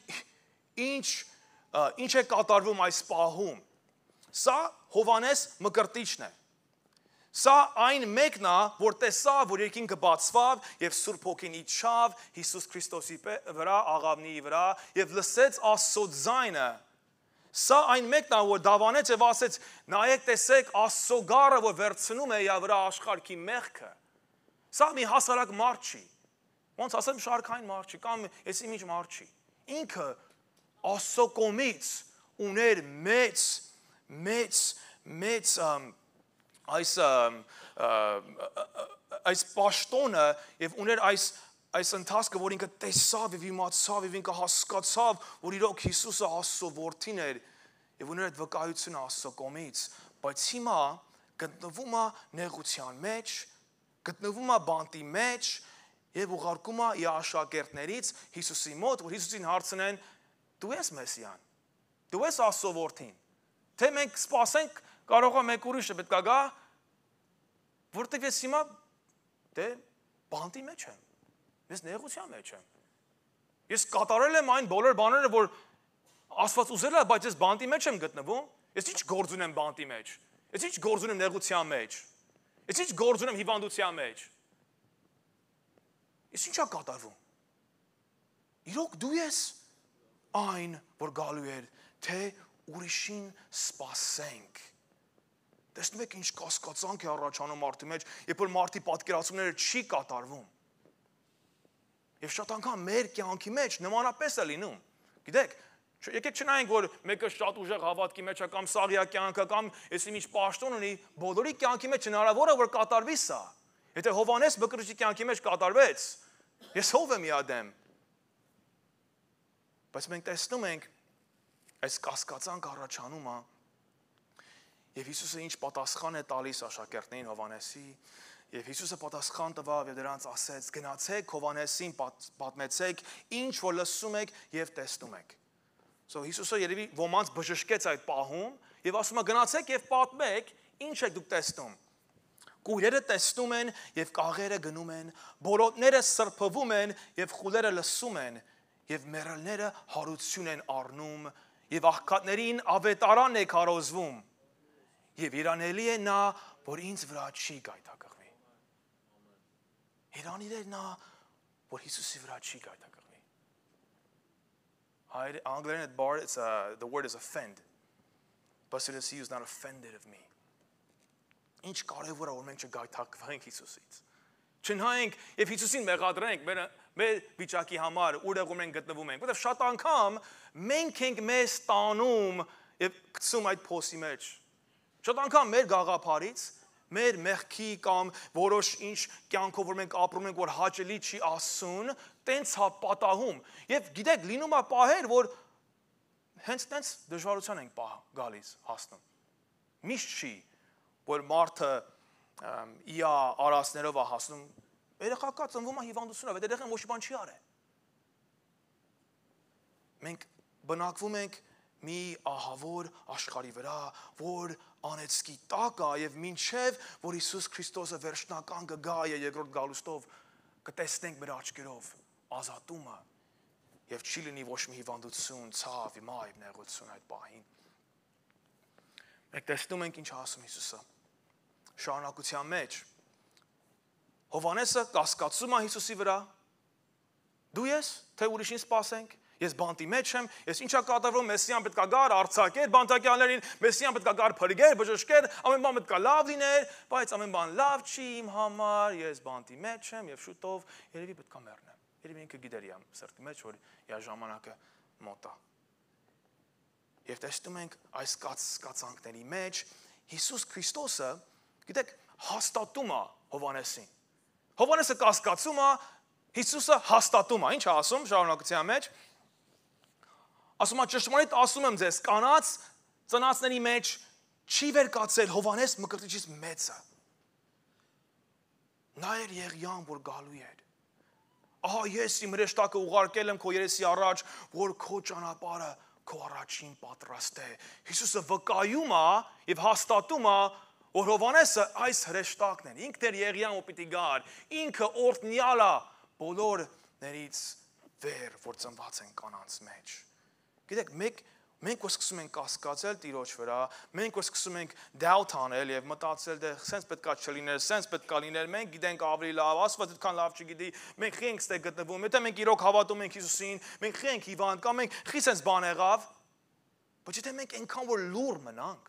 Speaker 1: ինչ է կատարվում այս պահում։ Սա Հովանես Մկրտիչն է։ Սա այն մեկն է, որ տեսավ, որ երկինքը բացվավ եւ Սուրբ Հոգին իջավ Հիսուս Քրիստոսի վրա, աղավնի վրա եւ լսեց Աստծո ձայնը։ Սա այն մեկն է, որ դավանեց եւ ասեց. նայեք, տեսեք Աստծո գառը, որ վերցնում է իր վրա աշխարհի մեղքը։ Սա մի հասարակ մարդ չի։ Ոնց ասեմ, շարքային մարդ չի, կամ էսի ինչ մարդ չի։ Ինքը Աստծո կողմից ուներ մեծ այս պաշտոնը եւ ուներ այս ընթացքը, որ ինքը տեսավ եւ իմացավ եւ ինքը հասկացավ, որ իրոք Հիսուսը Աստծո որդին էր եւ ուներ այդ վկայությունը Աստծո կողմից, բայց հիմա գտնվում է նեղության մեջ, գտնվում է բանտի մեջ եւ ուղարկում է իր աշակերտներից Հիսուսի մոտ, որ Հիսուսին հարցնեն. դու ես Մեսիան, դու ես Աստծո որդին, թե մենք սպասենք, կարող է մեկ ուրիշը պետք է գա, որտեղ ես հիմա բանտի մեջ եմ, ես նեղության մեջ եմ, ես կատարել եմ այն բոլոր բաները, որ Աստված ուզել է, բայց ես բանտի մեջ եմ գտնվում, ես ինչ գործ ունեմ բանտի մեջ, ես ինչ գործ ունեմ նեղության մեջ, ես ինչ գործ ունեմ հիվանդության մեջ, ես ինչ է կատարվում, իրոք դու ես այն, որ գալու էր, թե ուրիշին սպասենք։ Տեսնում եք ինչ կասկածանք է առաջանում մարդի մեջ, երբ որ մարդի պատկերացումները չի կատարվում։ Եվ շատ անգամ մեր կյանքի մեջ նմանապես է լինում։ Գիտեք, եկեք չնայենք, որ մեկը շատ ուժեղ հավատքի մեջ է, կամ սաղյա կյանքը, կամ էսի ինչ պաշտոն ունի, բոլորի կյանքի մեջ հնարավոր է, որ կատարվի սա։ Եթե Հովանես Մկրտիչի կյանքի մեջ կատարվեց, ես ով եմ իադեմ։ Բայց մենք տեսնում ենք այս կասկածանք առաջանում է եւ Հիսուսը ինչ պատասխան է տալիս աշակերտներին Հովանեսի եւ Հիսուսը պատասխան տվավ եւ դրանց ասեց. գնացեք Հովանեսին պատմեցեք ինչ որ լսում եք եւ տեսնում եք։ Հիսուսը երևի ոմանց բժշկեց այդ պահում եւ ասում է գնացեք եւ պատմեք ինչ եք դուք տեսնում։ Կույրերը տեսնում են եւ կաղերը գնում են, բորոտները սրբվում են եւ խուլերը լսում են եւ մեռելները հարություն են առնում եւ աղքատներին ավետարան է քարոզվում եւ իրանելի է նա, որ ինձ վրա չի գայթակղվի։ Իրանելի է նա, որ Հիսուսի վրա չի գայթակղվի։ Անգլերեն the word is offend. Blessed is he who is not offended of me. Ինչ կարևոր է, որ մենք չգայթակղվենք Հիսուսից։ Չնայենք եւ Հիսուսին մեղադրենք մեր վիճակի համար, որտեղ մենք գտնվում ենք, որտեղ շատ անգամ մենք ենք մեզ տանում եւ գցում այդ փոսի մեջ։ Շատ անգամ մեր գաղափարից, մեր մեղքի կամ որոշ ինչ կյանքով որ մենք ապրում ենք, որ հաճելի չի Աստծուն, տենց պատահում։ Եվ գիտեք, լինում է պահեր, որ հենց տենց դժվարության ենք գալիս հասնում։ Միշտ չի, որ մարդը իր արածներով է հասնում, երեխա ծնվում է հիվանդությունով, այդ երեխան ոչ մի բան չի արել։ Մենք բնակվում ենք մի ահավոր աշխարհի վրա, որ անեծքի տակ է եւ մինչեւ որ Հիսուս Քրիստոսը վերջնական կգա եւ երկրորդ գալուստով կտեսնենք մեր աչքերով ազատումը եւ չի լինի ոչ մի հիվանդություն, ցավ, մայր, նեղություն այդ պահին։ Մենք տեսնում ենք ինչ ասում Հիսուսը։ Շարունակության մեջ Հովանեսը կասկածում է Հիսուսի վրա։ Դու ես, թե ուրիշին սպասենք։ Ես բանտի մեջ եմ, ես ինչա կատարվում, Մեսիան պետք է գար, արձակեր բանտակյալներին, Մեսիան պետք է գար փրկեր, բժշկեր, ամեն բան պետք է լավ լիներ, բայց ամեն բան լավ չի իմ համար, ես բանտի մեջ եմ եւ շուտով երևի պետք է մեռնեմ։ Երևի ինքը գիտեր իմ սրտի մեջ, որ իր ժամանակը մոտ է։ Եվ տեսնում ենք այս կացանքների մեջ Հիսուս Քրիստոսը, գիտեք, հաստատում է Հովանեսին։ Հովանեսը կասկածում է, Հիսուսը հաստատում է։ Ինչ է ասում շարունակության մեջ։ Ասում է ճշմարիտ ասում եմ ձեզ, կանած ծնածների մեջ չի վեր կացել Հովանես Մկրտիչից մեծը։ Նա էր Եղիան, որ գալու էր։ Ահա ես իմ հրեշտակը ուղարկել եմ քո երեսի առաջ, որ քո ճանապարհը քո առաջին պատրաստ է։ Հիսուսը վկայում է եւ հաստատում է, որ Հովանեսը այս հրեշտակն է։ Ինքն էր Եղիան, որ պիտի գար։ Ինքը օրհնյալ է բոլորներից վեր, որ ծնված են կանանց մեջ։ Գիտեք, մենք որ սկսում ենք կասկածել Տիրոջ վրա, մենք որ սկսում ենք doubt անել եւ մտածել դե սենց պետքա չլիներ, սենց պետքա լիներ, մենք գիտենք ավելի լավ, Աստված այդքան լավ չգիտի, մենք խի ենք ստե գտնվում, եթե մենք իրոք հավատում ենք Հիսուսին, մենք խի ենք հիվանդ կամ մենք խի սենց բան եղավ, բայց եթե մենք այնքան որ լուր մնանք,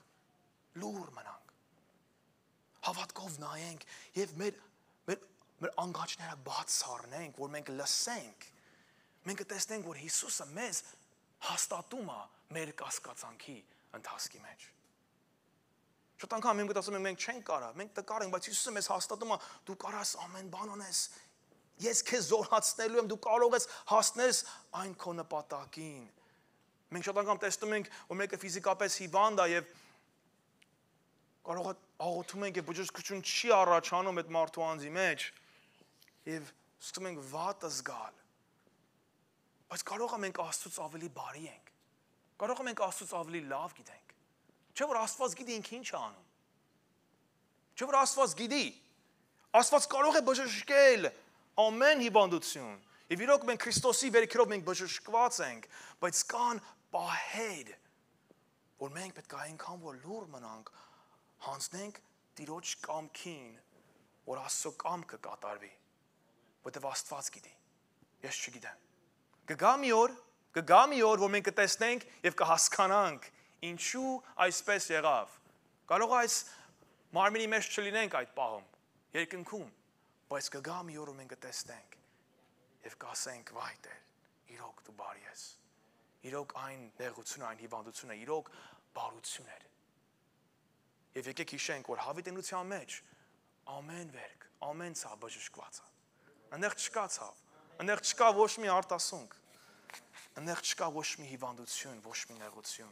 Speaker 1: հավատքով նայենք եւ մեր անգաչները բաց սառնենք, որ մենք լսենք, մենք կտեսնենք, որ Հիսուսը մեզ հաստատում է մեր կասկածանքի ընթացքի մեջ։ Շատ անգամ մենք ասում ենք մենք չենք կարա, մենք տկար ենք, բայց Հիսուսը մեզ հաստատում է, դու կարաս ամեն բան անես։ Ես քեզ զորացնելու եմ, դու կարող ես հասնես այն քո նպատակին։ Մենք շատ անգամ տեսնում ենք, որ մեկը ֆիզիկապես հիվանդ է եւ կարող է աղոթում ենք եւ բժշկություն չի առաջանում այդ մարդու անձի մեջ եւ սկսում ենք վատը զգալ։ Բայց կարող է մենք Աստծուց ավելի բարի ենք։ Կարող է մենք Աստծուց ավելի լավ գիտենք։ Չէ՞ որ Աստված գիտի ինքը ինչ է անում։ Չէ՞ որ Աստված գիտի։ Աստված կարող է բժշկել ամեն հիվանդություն։ Եվ իրոք մենք Քրիստոսի վերքերով մենք բժշկված ենք, բայց կան պահեր, որ մենք պետք է այնքան որ լուր մնանք, հանձնենք Տիրոջ կամքին, որ Աստծո կամքը կատարվի։ Որտեվ Աստված գիտի։ Ես չգիտեմ։ Կգա մի օր, որ մենք կտեսնենք եւ կհասկանանք ինչու այսպես եղավ։ Կարող է այս մարմինի մեջ չլինենք այդ պահում, երկնքում, բայց կգա մի օր, որ մենք կտեսնենք եւ կասենք՝ «Վայ Տեր, իրոք դու բարի ես»։ Իրոք այն նեղությունը, այն հիվանդությունը, իրոք բարություն էր։ Եվ եկեք հիշենք, որ հավիտենության մեջ ամեն վերք, ամեն ցավ բժշկված է։ Այնտեղ չկա ցավ, այնտեղ չկա ոչ մի արտասունք, այնտեղ չկա ոչ մի հիվանդություն, ոչ մի նեղություն։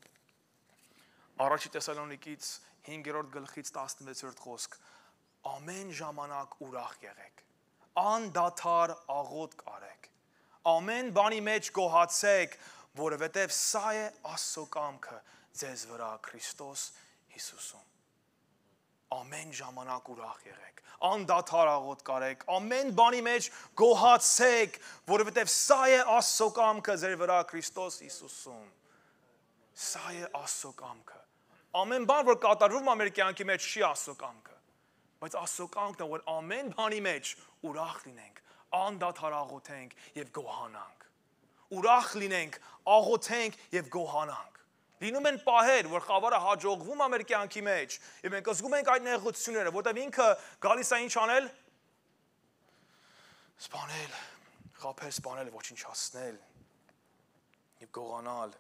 Speaker 1: Առաջի Թեսալոնիկից 5-րդ գլխից 16-րդ խոսք. ամեն ժամանակ ուրախ եղեք, անդադար աղոթք արեք, ամեն բանի մեջ գոհացեք, որովհետև սա է Աստծո կամքը ձեզ վրա Քրիստոս Հիսուսում։ Ամեն ժամանակ ուրախ եղեք, անդադար աղոթք արեք, ամեն բանի մեջ գոհացեք, որովհետև սա է Աստծո կամքը ձեր վրա Քրիստոս Հիսուսում։ Սա է Աստծո կամքը։ Ամեն բան, որ կատարվում է մեր կյանքի մեջ, չի Աստծո կամքը, բայց Աստծո կամքն է, որ ամեն բանի մեջ ուրախ լինենք, անդադար աղոթենք եւ գոհանանք։ Ուրախ լինենք, աղոթենք եւ գոհանանք։ Լինում են պահեր, որ խավարը հաջողվում է մեր կյանքի մեջ, եւ մենք զգում ենք այդ նեղությունները, որտեղ ինքը գալիս է ինչ անել։ Սպանել, խաբել, սպանել, ոչնչացնել եւ գողանալ։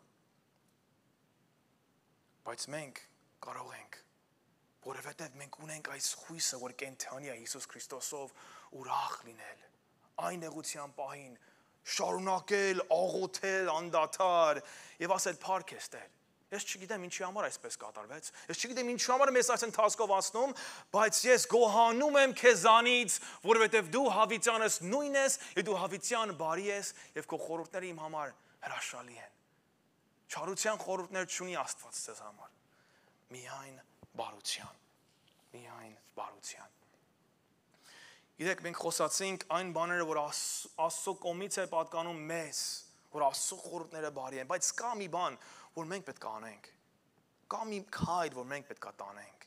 Speaker 1: Բայց մենք կարող ենք, որովհետև մենք ունենք այս խույսը, որ կենթանի է Հիսուս Քրիստոսով, ուրախ լինել, այն նեղության պահին, շարունակել, աղոթել, անդադար եւ ասել փառք ես Տեր։ Ես չգիտեմ ինչի համար այսպես կատարվեց, ես չգիտեմ ինչի համար ես այս ընթացքով անցնում, բայց ես գոհանում եմ քեզանից, որովհետև դու հավիտյանս նույն ես, եւ դու հավիտյան բարի ես եւ քո խորհուրդները իմ համար հրաշալի են։ Չարության խորհուրդներ չունի Աստված ձեզ համար։ Միայն բարության։ Միայն բարության։ Գիտեք, մենք խոսացինք այն բաները, որ Աստծո կողմից է պատկանում մեզ, որ Աստծո խորհուրդները բարի են, բայց կա մի բան, որ մենք պետք է անենք։ Կա մի քայլ, որ մենք պետք է տանենք։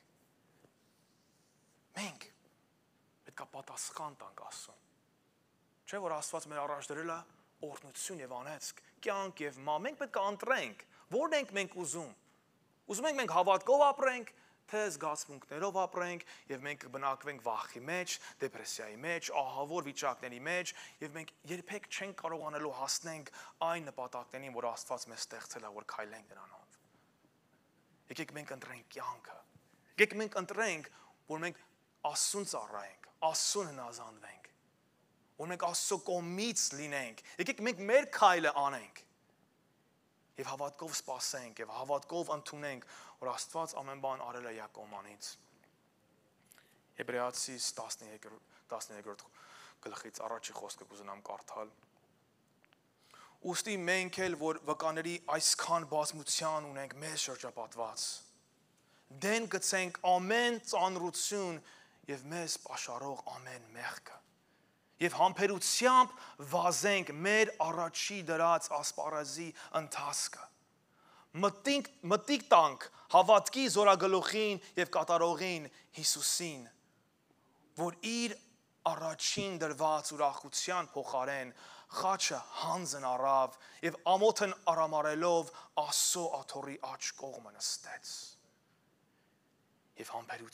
Speaker 1: Մենք պետք է պատասխան տանք Աստծուն։ Չէ՞ որ Աստված մեր առաջ դրել է օրհնություն եւ անեծք, կյանք եւ մահ։ Մենք պետք է ընտրենք, որն ենք մենք ուզում։ Ուզում ենք մենք հավատքով ապրենք, թե զգացմունքներով ապրենք եւ մենք կբնակվենք վախի մեջ, դեպրեսիայի մեջ, ահավոր վիճակների մեջ եւ մենք երբեք չենք կարողանալու հասնենք այն նպատակներին, որ Աստված մեզ ստեղծել է, որ քայլենք նրանով։ Եկեք մենք ընտրենք կյանքը։ Եկեք մենք ընտրենք, որ մենք Աստծուն ծառայենք, Աստծուն հնազանդվենք, որ մենք Աստծո կողմից լինենք։ Եկեք մենք մեր քայլը անենք եւ հավատքով սպասենք եւ հավատքով ընդունենք, որ Աստված ամեն բան արել է Յակոբյանից։ Եբրայեցիս 13-րդ գլխից առաջի խոսքը կուզենամ կարդալ։ Ուստի մենք էլ, որ վկաների այսքան բազմության ունենք մեզ շրջապատված, դեն գցենք ամեն ծանրություն եւ մեզ պաշարող ամեն մեղքը եւ համբերությամբ վազենք մեր առաջի դրած ասպարեզի ընթացքը։ Մտիկ տանք հավատքի զորագլուխին եւ կատարողին Հիսուսին, որ իր առաջին դրված ուրախության փոխարեն խաչը հանձն առավ եւ ամոթն արամարելով Աստծո աթոռի աջ կողմը նստեց։ Եվ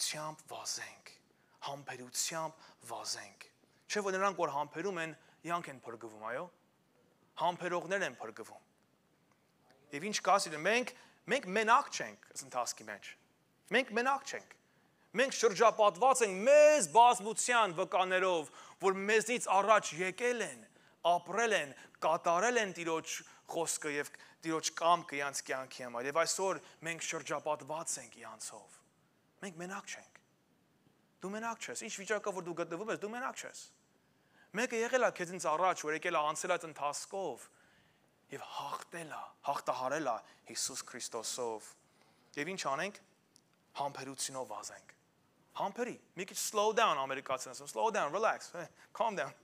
Speaker 1: համբերությամբ վազենք։ Չէ՞ որ նրանք, որ համբերում են, իրանք են փրկվում, այո։ Համբերողներ են փրկվում։ Եվ ինչ կասի, մենք մենակ չենք այս ընթացքի մեջ։ Մենք մենակ չենք։ Մենք շրջապատված ենք մեծ բազմության վկաներով, որ մեզնից առաջ եկել են, ապրել են, կատարել են Տիրոջ խոսքը եւ Տիրոջ կամքը իրանց կյանքի համար։ Եվ այսօր մենք շրջապատված ենք իրանցով։ Մենք մենակ չենք։ Դու մենակ չես, ինչ վիճակով որ դու գտնվում ես, դու մենակ չես։ Մեկը եղել է քեզնից առաջ, որ եկել է անցել այդ ընթացքով եւ հաղթահարել է Հիսուս Քրիստոսով։ Եվ ինչ անենք։ Համբերությունով վազենք։ Համբերի, մի քիչ slow down ամերիկացին ասում, slow down, relax, calm down։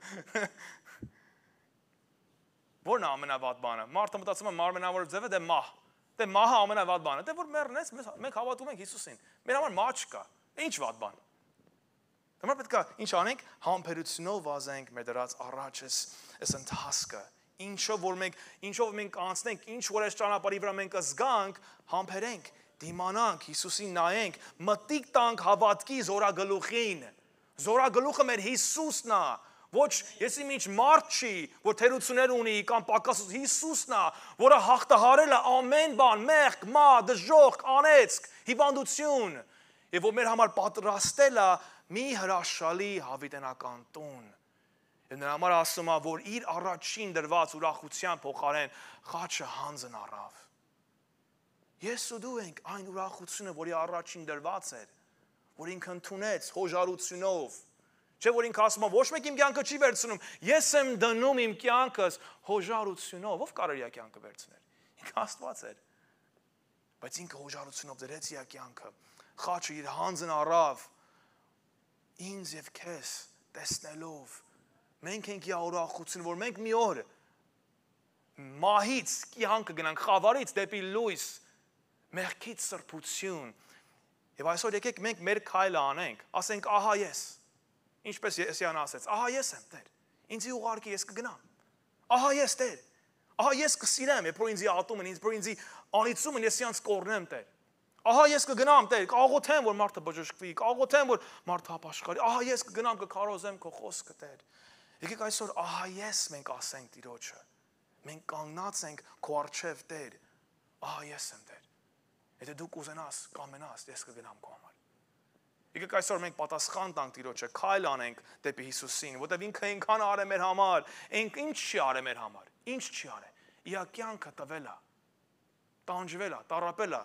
Speaker 1: Որն է ամենավատ բանը։ Մարդը մտածում է մարմնավոր ձևը դե մահ։ Դե մահը ամենավատ բանը։ Դե որ մեռնես, մենք հավատում ենք Հիսուսին։ Մեր համար մահ չկա։ Ինչ վատ բան։ Դե պետք է ինչ անենք, համբերությունով վազենք մեր դրած առաջ այս ընթացքը։ Ինչով մենք անցնենք, ինչ որ այս ճանապարհի վրա մենք զգանք, համբերենք, դիմանանք, Հիսուսին նայենք, մտիկ տանք հավատքի զորագլուխին։ Զորագլուխը մեր Հիսուսն է։ Ոչ եսի ինչ մարդ չի, որ թերություններ ունի կամ պակաս, Հիսուսն է, որը հաղթահարել է ամեն բան, մեղք, մահ, դժոխք, անեծք, հիվանդություն, եւ որ մեր համար պատրաստել է մի հրաշալի հավիտենական տուն։ Եվ նրա համար ասում է, որ իր առաջին դրված ուրախության փոխարեն խաչը հանձն առավ։ Ես ու դու ենք այն ուրախությունը, որի առաջին դրված էր, որ ինքը ընդունեց հոժարությունով։ Չէ՞ որ ինքը ասում է, ոչ մեկ իմ կյանքը չի վերցնում, ես եմ դնում իմ կյանքս հոժարությունով։ Ով կարող է կյանքը վերցնել։ Ինքը Աստված էր։ Բայց ինքը հոժարությունով դրեց իր կյանքը։ Խաչը իր հանձն առավ ինձ եւ քեզ տեսնելով։ Մենք ենք իր ուրախությունը, որ մենք մի օր մահից կյանքը գնանք, խավարից դեպի լույս, մեղքից սրբություն։ Եվ այսօր եկեք մենք մեր քայլը անենք, ասենք ահա ես։ Ինչպես Եսիան ասեց, ահա ես եմ Տեր, ինձի ուղարկի ես կգնամ, ահա ես Տեր, ահա ես կսիրեմ, երբ որ ինձի ատում են, երբ որ ինձի անիծում են, ես իրանց կօրհնեմ Տեր, ահա ես կգնամ Տեր, կաղոթեմ, որ մարդը բժշկվի, կաղոթեմ, որ մարդը ապաշխարի, ահա ես կգնամ, կքարոզեմ քո խոսքը Տեր։ Եկեք այսօր ահա ես մենք ասենք Տիրոջը, մենք կանգնած ենք քո առջև Տեր, ահա ես եմ Տեր, եթե դու կուզենաս, կամենաս, ես կգնամ քո համար։ Եկեք այսօր մենք պատասխան տանք Տիրոջը, քայլ անենք դեպի Հիսուսին, որտեղ ինքը այնքան արել մեր համար, ինչ չի արել մեր համար, ինչ չի արել։ Իր կյանքը տվել է, տանջվել է, տառապել է,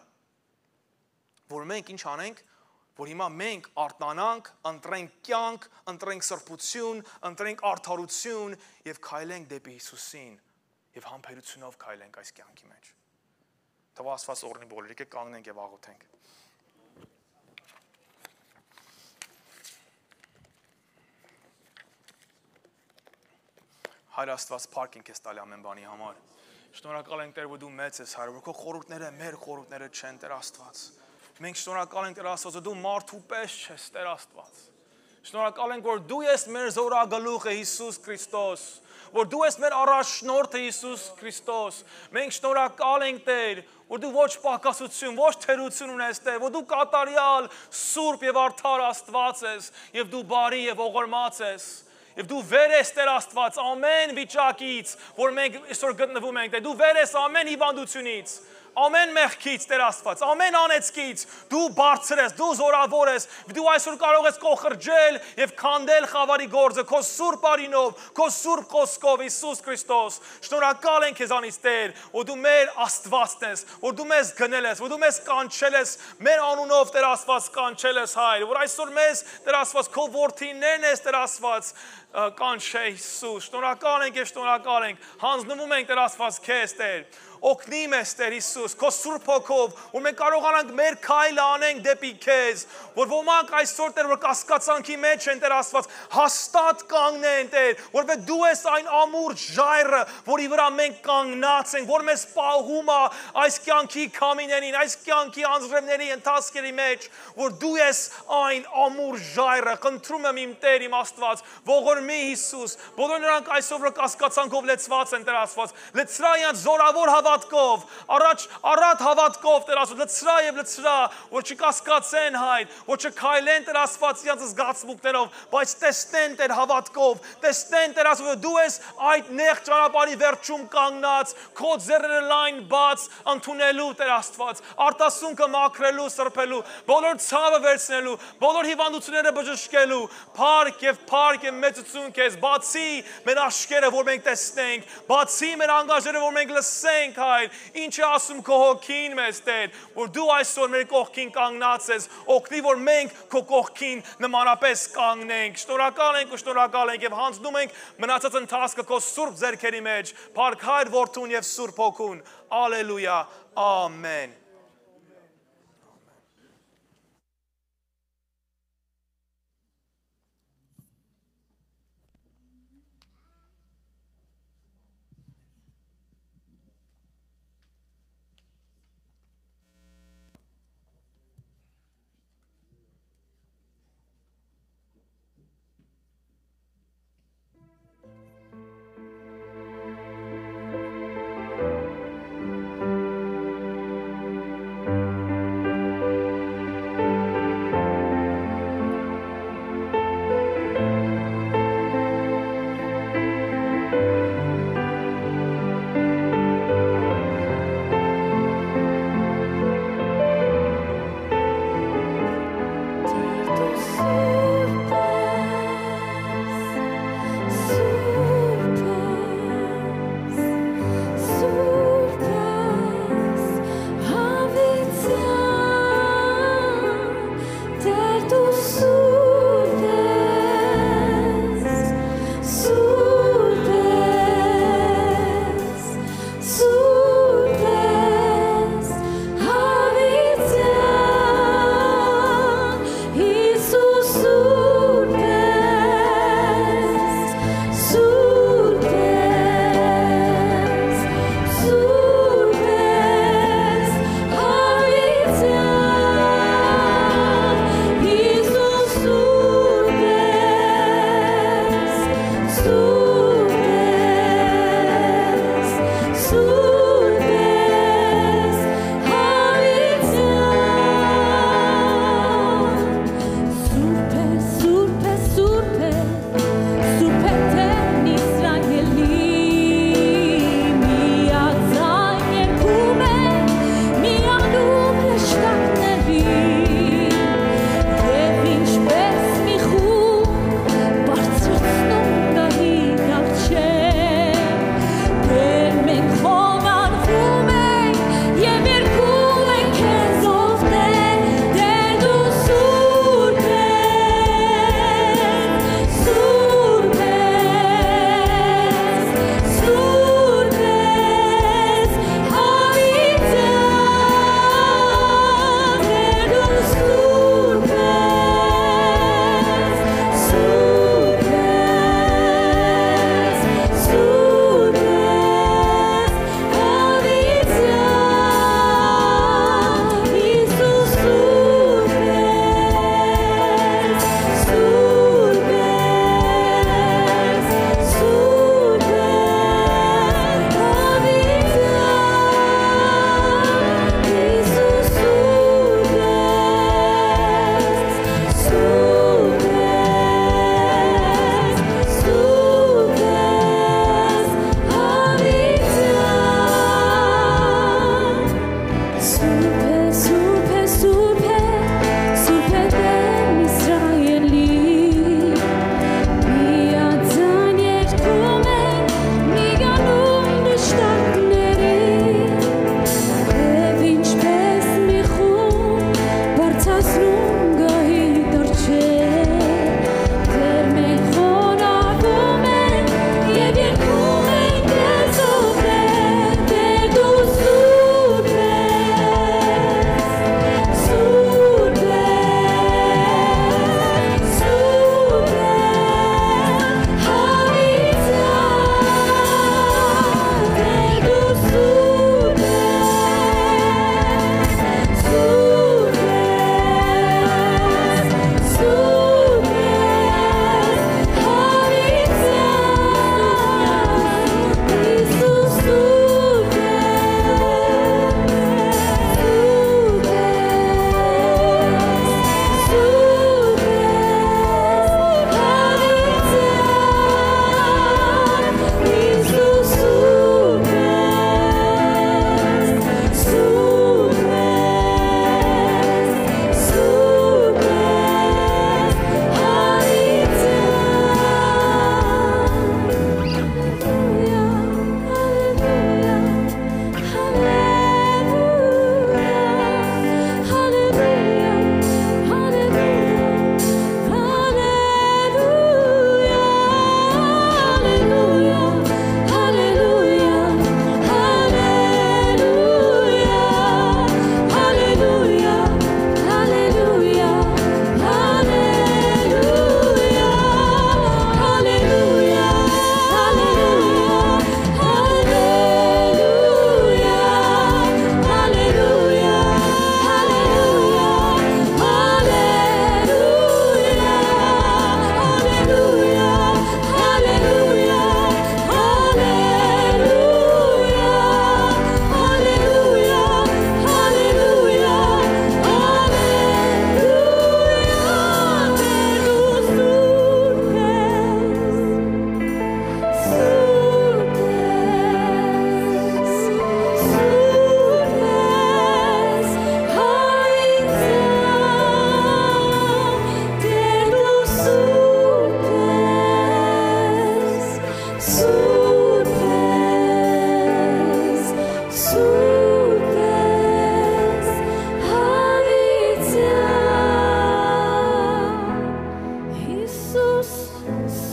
Speaker 1: որ մենք ինչ անենք, որ հիմա մենք արտանանք, ընտրենք կյանք, ընտրենք սրբություն, ընտրենք արդարություն եւ քայլենք դեպի Հիսուսին եւ համբերությունով քայլենք այս կյանքի մեջ։ Թող Աստված օրհնի բոլորին, եկեք կանգնենք եւ աղոթենք։ Հայր Աստված, փառք ենք քեզ տալի ամեն բանի համար։ Շնորհակալ ենք Տեր, որ դու մեծ ես, Հայր, որ քո խորհուրդները մեր խորհուրդները չեն, Տեր Աստված։ Մենք շնորհակալ ենք Տեր Աստված, որ դու մարդու պես ես, Տեր Աստված։ Շնորհակալ ենք, որ դու ես մեր զորագլուխը Հիսուս Քրիստոս, որ դու ես մեր առաջնորդը Հիսուս Քրիստոս։ Մենք շնորհակալ ենք Տեր, որ դու ոչ պակասություն, ոչ թերություն ունես Տեր, որ դու կատարյալ, սուրբ եւ արդար Աստված ես, եւ դու բարի եւ ողորմած ես։ Եվ դու վեր ես Տեր Աստված ամեն վիճակից, որ մենք այսօր գտնվում ենք, դու վեր ես ամեն հիվանդությունից, ամեն մեղքից Տեր Աստված, ամեն անեծքից, դու բարձր ես, դու զորավոր ես, դու այսօր կարող ես կոխրջել եւ քանդել խավարի գործը քո սուրբ արինով, քո սուրբ խոսքով Հիսուս Քրիստոս։ Շնորհակալ ենք քեզանից Տեր, որ դու մեր Աստվածն ես, որ դու մեզ գնել ես, որ դու մեզ կանչել ես, մեր անունով Տեր Աստված կանչել ես Հայր, որ այսօր մեզ Տեր Աստված քո որդիներն ես Տեր Աստված կանչե Հիսուս։ Շնորհակալ ենք եւ շնորհակալ ենք։ Հանձնվում ենք Տեր Աստված քեզ Տեր։ Օգնի մեզ Տեր Հիսուս, քո Սուրբ Հոգով, որ մենք կարողանանք մեր քայլը անենք դեպի քեզ, որ ոմանք այսօր Տեր որ կասկածանքի մեջ են Տեր Աստված, հաստատ կանգնեն Տեր, որովհետև դու ես այն ամուր ժայռը, որի վրա մենք կանգնած ենք, որ մեզ պահում է այս կյանքի քամիներին, այս կյանքի անձրևների ընթացքերի մեջ, որ դու ես այն ամուր ժայռը, խնդրում եմ իմ Տեր, իմ Աստված, ողորմի Հիսուս, բոլոր նրանք այսօր որ կասկածանքով լեցված են Տեր Աստված, լցրա իրանց զորավոր հավատքով, առատ հավատքով Տեր Աստված, լցրա եւ լցրա, որ չկասկածեն Հայր, որ չքայլեն Տեր Աստված իրանց զգացմունքներով, բայց տեսնեն Տեր հավատքով, տեսնեն Տեր Աստված, որ դու ես այդ նեղ ճանապարհի վերջում կանգնած, քո ձեռները լայն բաց ընդունելու Տեր Աստված, արտասունքը մաքրելու, սրբելու, բոլոր ցավը վերցնելու, բոլոր հիվանդությունները բժշկելու, փառք եւ մեծություն քեզ, բացի մեր աշկերը, որ մենք տեսնենք, բացի մեր անգաժները, որ մենք լսենք Հայր, ինչ է ասում քո հոգին մեզ Տեր, որ դու այսօր մեր կողքին կանգնած ես, օգնի որ մենք քո կողքին նմանապես կանգնենք։ Շնորհակալ ենք եւ հանձնում ենք մնացած ընթացքը քո սուրբ ձեռքերի մեջ, փառք Հայր, Որդուն եւ Սուրբ Հոգուն։ Ալելույա։ Ամեն։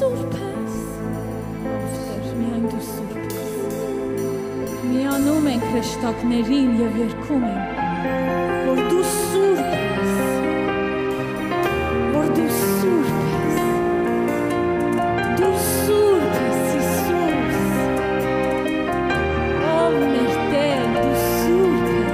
Speaker 4: սուրբ ես, Տեր, միայն դու սուրբ ես, միանում ենք հրեշտակներին և երգում ենք, որ դու սուրբ ես, որ դու սուրբ ես, դու սուրբ ես, Հիսուս, ով մեր Տեր, դու սուրբ ես,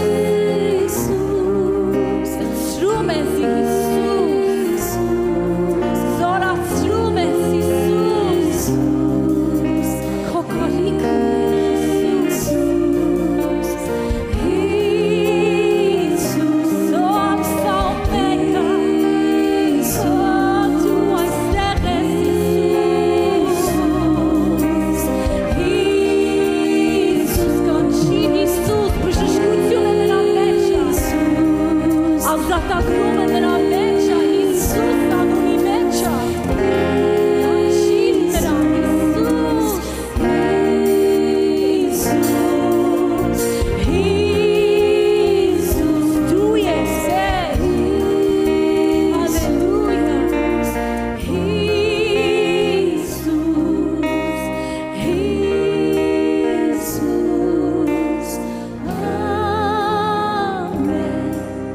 Speaker 2: Հիսուս
Speaker 4: արտագրումը նրա մեջ է, Հիսուս անունի մեջ է։ Կանչիր նրան, Հիսուս, Հիսուս, դու ես էլ, հալելույա, Հիսուս, Հիսուս, ամեն,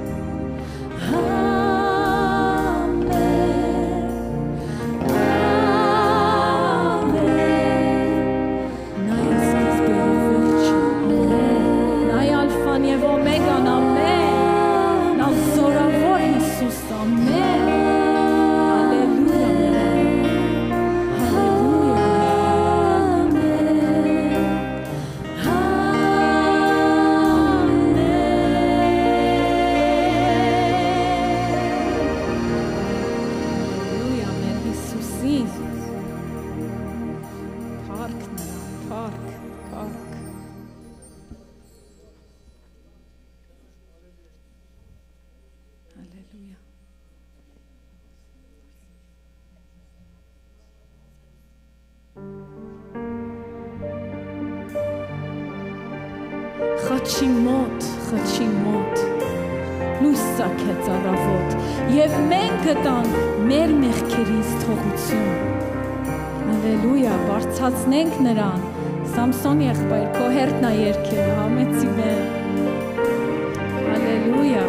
Speaker 4: խաչի մոտ լույս սաքեց առավոտ եւ մենք գտանք մեր մեղքերից թողություն հալելույա բարձրացնենք նրան Սամսոն եղբայր քո հերթն է երգել համեցի մեր հալելույա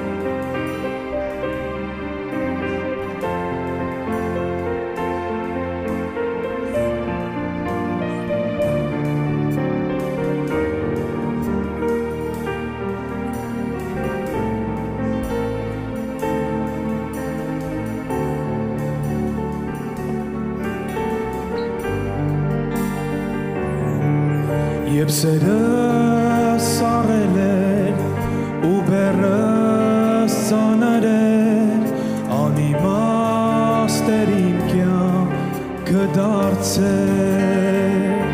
Speaker 5: Երբ սերս առել էր ու բեռս ծանրել անիմաստ էր իմ կյանքը դարձել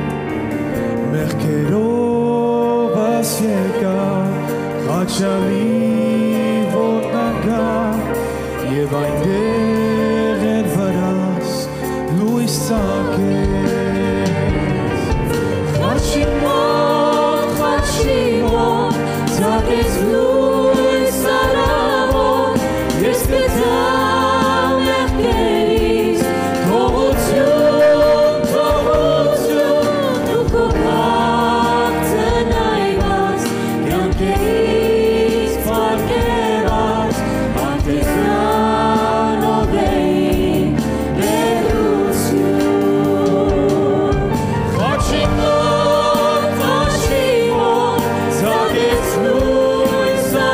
Speaker 5: մեղքերովս եկա խաչալի ոտնակա և այնտեղ էր վրաս լույս ծագեց Խաչիմոտ, ծագեց լույս առավոտ, ես գտա մեղքերից թողություն, դու քո փառքը նայված, կյանքերից փրկված, պատիժանով էի բերություն Խաչիմոտ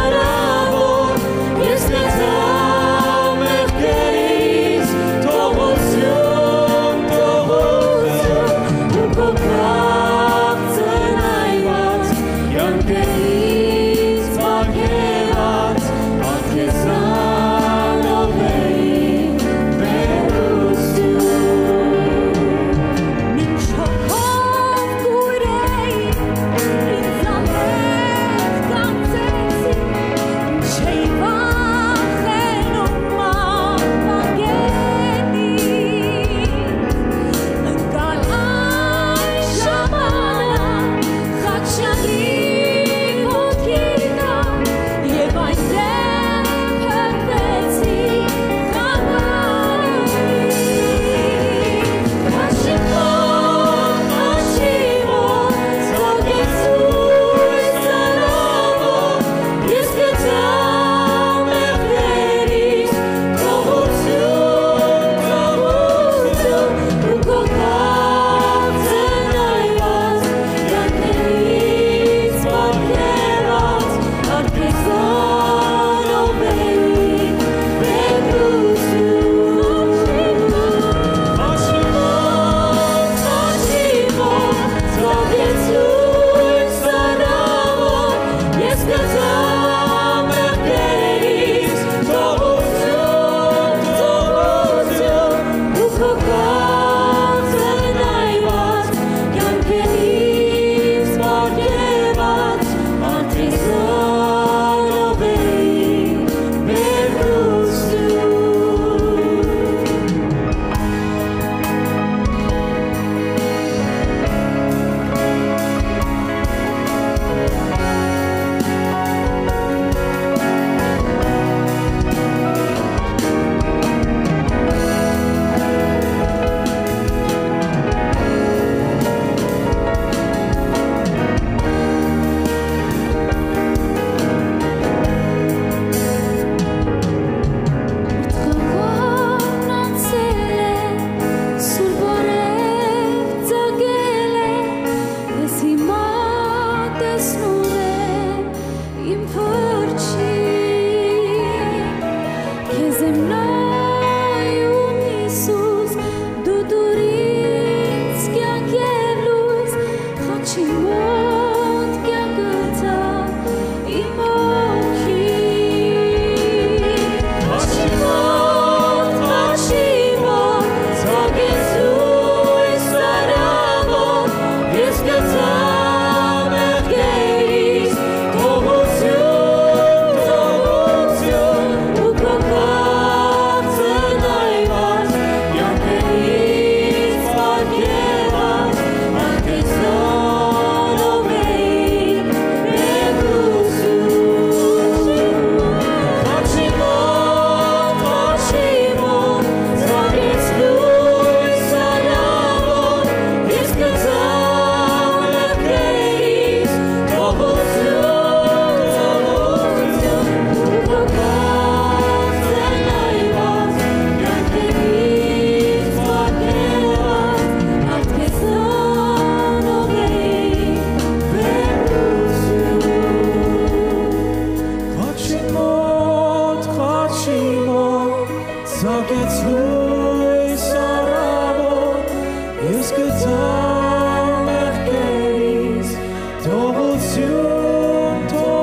Speaker 5: Ցանկեց լույս առավոտ, ես գտա մեղքերիս, թողություն,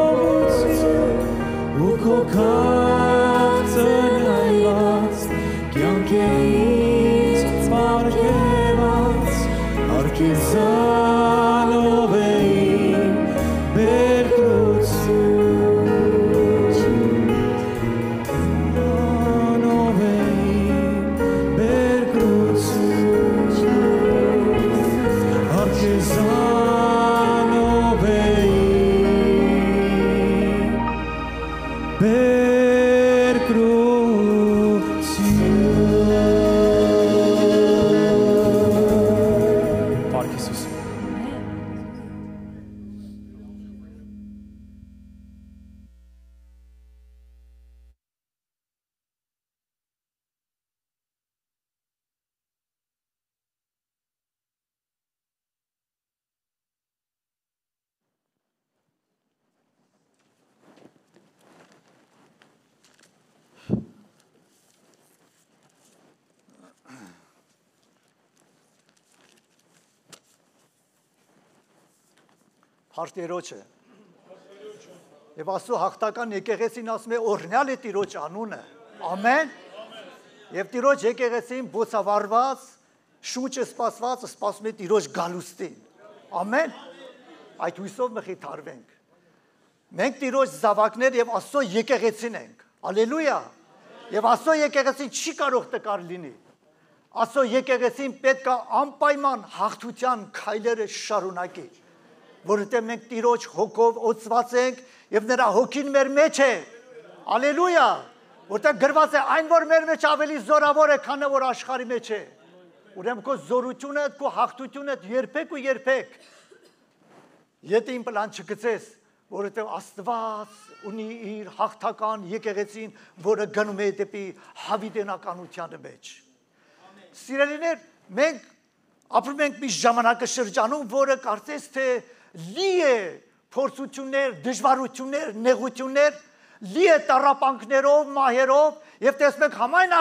Speaker 5: ու քո քաղցը նայված, կյանքերից պարգևած, արկեզանով էին բերկրություն,
Speaker 6: Հարտերոջ է։ Եվ ասու հաղթական եկեղեցին ասում է օրհնյալ է Տիրոջ անունը։ Ամեն։ Եվ Տիրոջ եկեղեցին բոցավառված, շուրջը սպասված, սպասում է Տիրոջ գալուստին։ Ամեն։ Այդ հույսով մխիթարվենք։ Մենք Տիրոջ զավակներ եւ Աստծո եկեղեցին ենք։ Ալելույա։ Եվ Աստծո եկեղեցին չի կարող տկար լինի։ Աստծո եկեղեցին պետք է անպայման հաղթության քայլերը շարունակի։ Որովհետև մենք Տիրոջ հոգով օծված ենք եւ նրա հոգին մեր մեջ է։ Ալելույա։ Որտեղ գրված է այն որ մեր մեջ ավելի զորավոր է, քան որ աշխարհի մեջ է։ Ուրեմն քո զորությունը, քո հաղթությունը երբեք ու երբեք յետին պլան չգցես, որովհետև Աստված ունի իր հաղթական եկեղեցին, որը գնում է դեպի հավիտենականության մեջ։ Սիրելիներ, մենք ապրում ենք մի ժամանակաշրջանում, որը կարծես թե լի է փորձություններ, դժվարություններ, նեղություններ, լի է տառապանքներով, մահերով եւ տեսնենք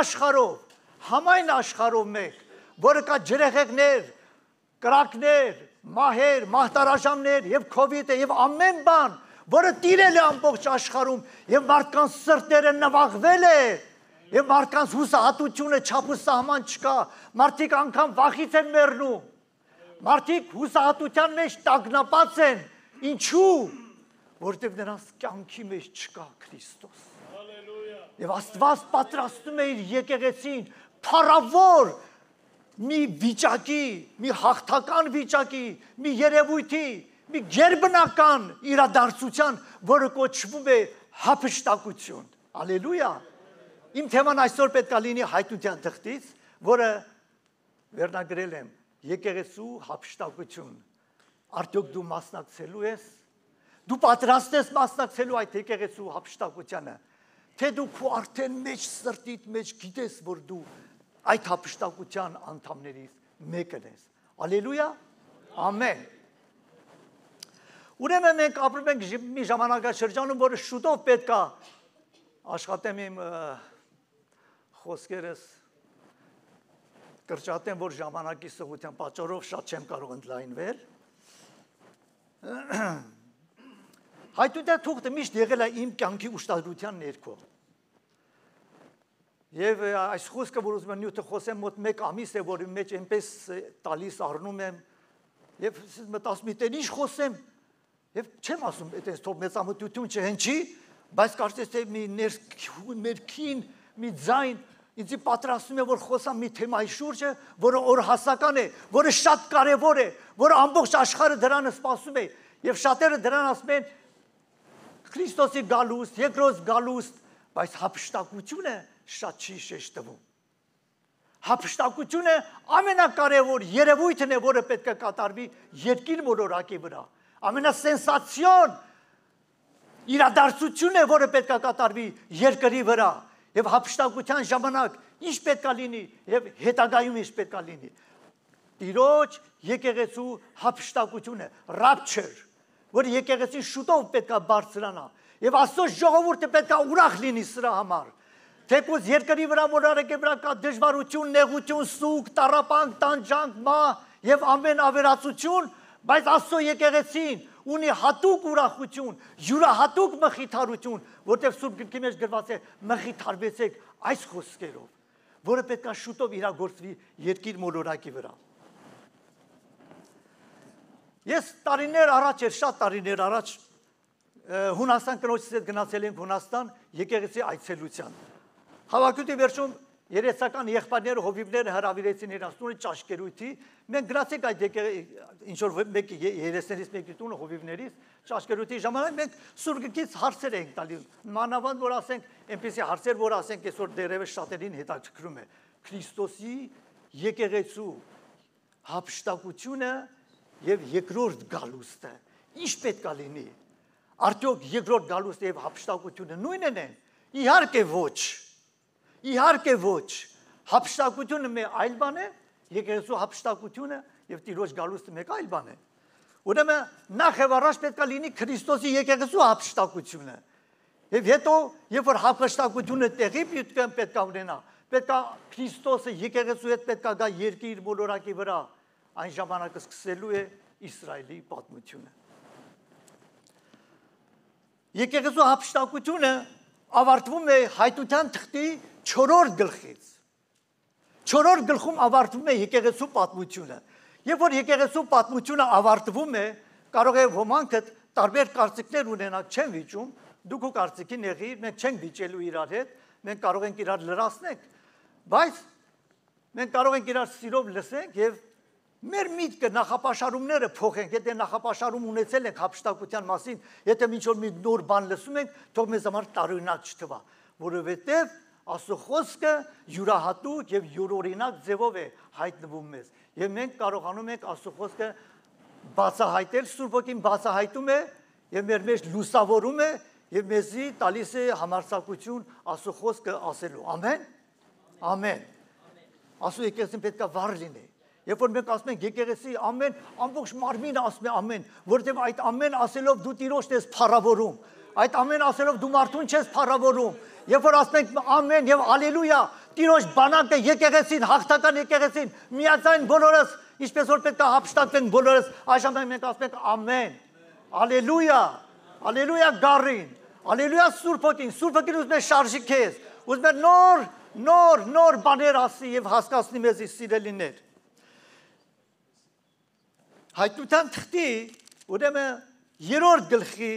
Speaker 6: համայն աշխարհով մեկ, որը կա ջրեղեղներ, կրակներ, մահեր, մահտարաժամներ եւ կովիդը եւ ամեն բան, որը տիրել է ամբողջ աշխարհում եւ մարդկանց սրտերը նվաղվել է եւ մարդկանց հուսահատությունը չափուսահման չկա, մարդիկ անգամ վախից են մեռնում, մարդիկ հուսահատության մեջ տագնապած են, ինչու՞, որտեղ նրանց կյանքի մեջ չկա Քրիստոս։ Եվ Աստված պատրաստում է իր եկեղեցին փառավոր մի վիճակի, մի հաղթական վիճակի, մի երևույթի, մի գերբնական իրադարձության, որը կոչվում է հափշտակություն։ Ալելույա։ Իմ թեման այսօր պետք է լինի հայտնության թղթից, որը վերնագրել եմ եկեղեցու հափշտակություն։ Արդյոք դու մասնակցելու ես, դու պատրաստ ես մասնակցելու այդ եկեղեցու հափշտակությանը, թե դու քո արդեն մեջ սրտիդ մեջ գիտես, որ դու այդ հափշտակության անդամներից մեկն ես։ Ալելույա։ Ամեն։ Ուրեմն մենք ապրում ենք մի ժամանակաշրջանում, որը շուտով պետք է աշխատեմ իմ խոսքերս կրճատեմ, որ ժամանակի սղության պատճառով շատ չեմ կարող ընդլայնվել։ Հայտնության թուղթը միշտ եղել է իմ կյանքի ուշադրության ներքո։ Եվ այս խոսքը, որ ուզում եմ նյութը խոսեմ, մոտ 1 ամիս է, որի մեջ այնպես տալիս առնում եմ, եւ մտածում եմ, ինչ խոսեմ, եւ չեմ ասում, այդպես թող մեծամտություն չհնչի, բայց կարծես թե մի ներքին, մի ձայն ինձ պատրաստում է, որ խոսամ մի թեմայի շուրջը, որը օրհասական է, որը շատ կարևոր է, որը ամբողջ աշխարհը դրանը սպասում է, եւ շատերը դրան ասում են Քրիստոսի գալուստ, երկրորդ գալուստ, բայց հափշտակությունը շատ չի շեշտվում։ Հափշտակությունը ամենակարևոր երևույթն է, որը պետք է կատարվի երկիր մոլորակի վրա։ Ամենասենսացիոն իրադարձությունն է, որը պետք է կատարվի երկրի վրա։ Եվ հափշտակության ժամանակ ինչ պետք է լինի եւ հետագայում ինչ պետք է լինի։ Տիրոջ եկեղեցու հափշտակությունը, rapture, որ եկեղեցին շուտով պետք է բարձրանա։ Եվ Աստծո ժողովուրդը պետք է ուրախ լինի սրա համար, Թեկուզ երկրի վրա մոնարեկի վրա կա դժվարություն, նեղություն, սուկ, տառապանք, տանջանք, մահ եւ ամեն ավերածություն, բայց Աստծո եկեղեցին ունի հատուկ ուրախություն, յուրահատուկ մխիթարություն, որտեղ Սուրբ Գրքի մեջ գրված է մխիթարվեցեք այս խոսքերով, որը պետք է շուտով իրագործվի երկիր մոլորակի վրա։ Ես տարիներ առաջ, շատ տարիներ առաջ Հունաստան կնոջից հետ գնացել ենք Հունաստան եկեղեցի այցելության։ Հավաքույթի վերջում երեսական եղբայրները, հովիվները հրավիրեցին իրենց տունը ճաշկերույթի։ Մենք գնացինք այդ ինչ-որ մեկի երեսներից մեկի տունը հովիվներից ճաշկերույթի ժամանակ մենք Սուրբ Գրքից հարցեր ենք տալի։ Մանավանդ որ ասենք, այնպեսի հարցեր, որ ասենք այսօր դերևս շատերին հետաքրքրում է Քրիստոսի եկեղեցու հափշտակությունը եւ երկրորդ գալուստը։ Ինչ պետք է լինի։ Արդյոք երկրորդ գալուստը եւ հափշտակությունը նույնն են։ Իհարկե ոչ։ Իհարկե ոչ։ Հափշտակությունը մեկ այլ բան է, եկեղեցու հափշտակությունը եւ Տիրոջ գալուստը մեկ այլ բան է։ Ուրեմն նախ եւ առաջ պետք է լինի Քրիստոսի եկեղեցու հափշտակությունը։ Եվ հետո, երբ որ հափշտակությունը տեղի պետք է ունենա, պետք է Քրիստոսը եկեղեցու հետ պետք է գա երկիր մոլորակի վրա, այն ժամանակը սկսելու է Իսրայելի պատմությունը։ Եկեղեցու հափշտակությունը ավարտվում է Հայտության թղթի 4-րդ գլխից։ 4-րդ գլխում ավարտվում է եկեղեցու պատմությունը։ Երբ որ եկեղեցու պատմությունը ավարտվում է, կարող է ոմանք տարբեր կարծիքներ ունենալ, չեն վիճում, դուք ու կարծիքի նեղիր, մենք չենք վիճելու իրար հետ, մենք կարող ենք իրար լրացնենք, բայց մենք կարող ենք իրար սիրով լսենք եւ մեր միտքը նախապաշարումները փոխենք, եթե նախապաշարում ունեցել ենք հափշտակության մասին, եթե ինչ-որ մի նոր բան լսում ենք, թող մեզ համար տարօրինակ չթվա, որովհետև Աստծո խոսքը յուրահատուկ եւ յուրօրինակ ձևով է հայտնվում մեզ։ Եվ մենք կարողանում ենք Աստծո խոսքը բացահայտել, Սուրբ Ոգին բացահայտում է եւ մեր մեջ լուսավորում է եւ մեզի տալիս է համարձակություն Աստծո խոսքը ասելու։ Ամեն։ Ամեն։ Աստծո եկեղեցին պետք է վառ լինի։ Երբ որ մենք ասում ենք եկեղեցի ամեն, ամբողջ մարմինը ասում է ամեն, որովհետև այդ ամեն ասելով դու Տիրոջն ես փառավորում, այդ ամեն ասելով դու մարդուն չես փառավորում։ Երբ որ ասում ենք ամեն եւ ալելույա, Տիրոջ բանակը եկեղեցին, հաղթական եկեղեցին, միաձայն բոլորս, ինչպես որ պետք է հափշտակվենք բոլորս, այժմ մենք ասում ենք ամեն, ալելույա, ալելույա գառին, ալելույա Սուրբ Ոգին, Սուրբ Ոգին ուզում է շարժի քեզ, ուզում է նոր բաներ ասի եւ հասկացնի մեզ սիրելիներ։ Հայտության թղթի ուրեմն 3-րդ գլխի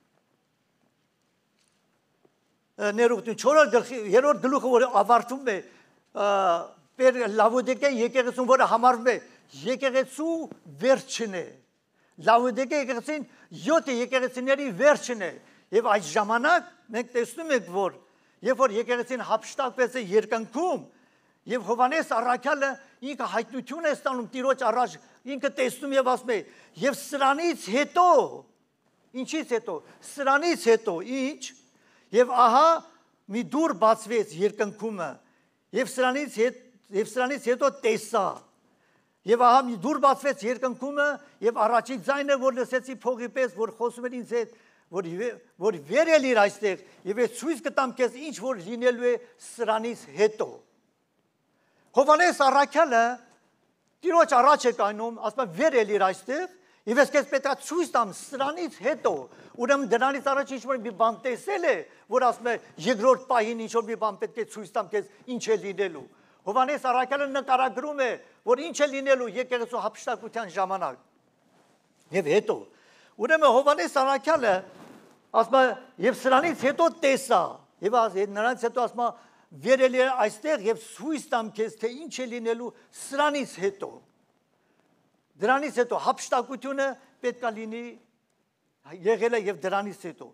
Speaker 6: ներողություն 4-րդ գլխի 3-րդ գլուխը որ ավարտվում է Լավոդիկե եկեղեցուն, որը համարվում է եկեղեցու վերջն է։ Լավոդիկե եկեղեցին 7 եկեղեցիների վերջն է եւ այդ ժամանակ մենք տեսնում ենք, որ երբ որ եկեղեցին հափշտակվեց է երկնքում եւ Հովհաննես առաքյալը ինքը հայտնություն է ստանում Տիրոջ առաջ, ինքը տեսնում եւ ասում է եւ սրանից հետո ինչից հետո սրանից հետո ինչ եւ ահա մի դուռ բացվեց երկնքումը եւ սրանից հետո տեսա եւ ահա մի դուռ բացվեց երկնքումը եւ առաջին ձայնը որ լսեցի փողի պես որ խոսում էր ինձ հետ որ վերել իր այստեղ եւ ես ցույց կտամ քեզ ինչ որ լինելու է սրանից հետո Հովհաննես առաքյալը Տիրոջ առաջ է կայնում, ասում է վերել իր այստեղ, եւ ես քեզ պետք է ցույց տամ սրանից հետո, ուրեմն դրանից առաջ ինչ-որ մի բան տեսել է, որ ասում է երկրորդ պահին ինչ-որ մի բան պետք է ցույց տամ քեզ ինչ է լինելու։ Հովհաննես առաքյալը նկարագրում է, որ ինչ է լինելու եկեղեցու հափշտակության ժամանակ։ Եվ հետո, ուրեմն Հովհաննես առաքյալը ասում է եւ սրանից հետո տեսա, եւ նրանից հետո ասում է վերել է այստեղ եւ ցույց տամ քեզ թե ինչ է լինելու սրանից հետո։ Դրանից հետո հափշտակությունը պետք է լինի եղել է եւ դրանից հետո։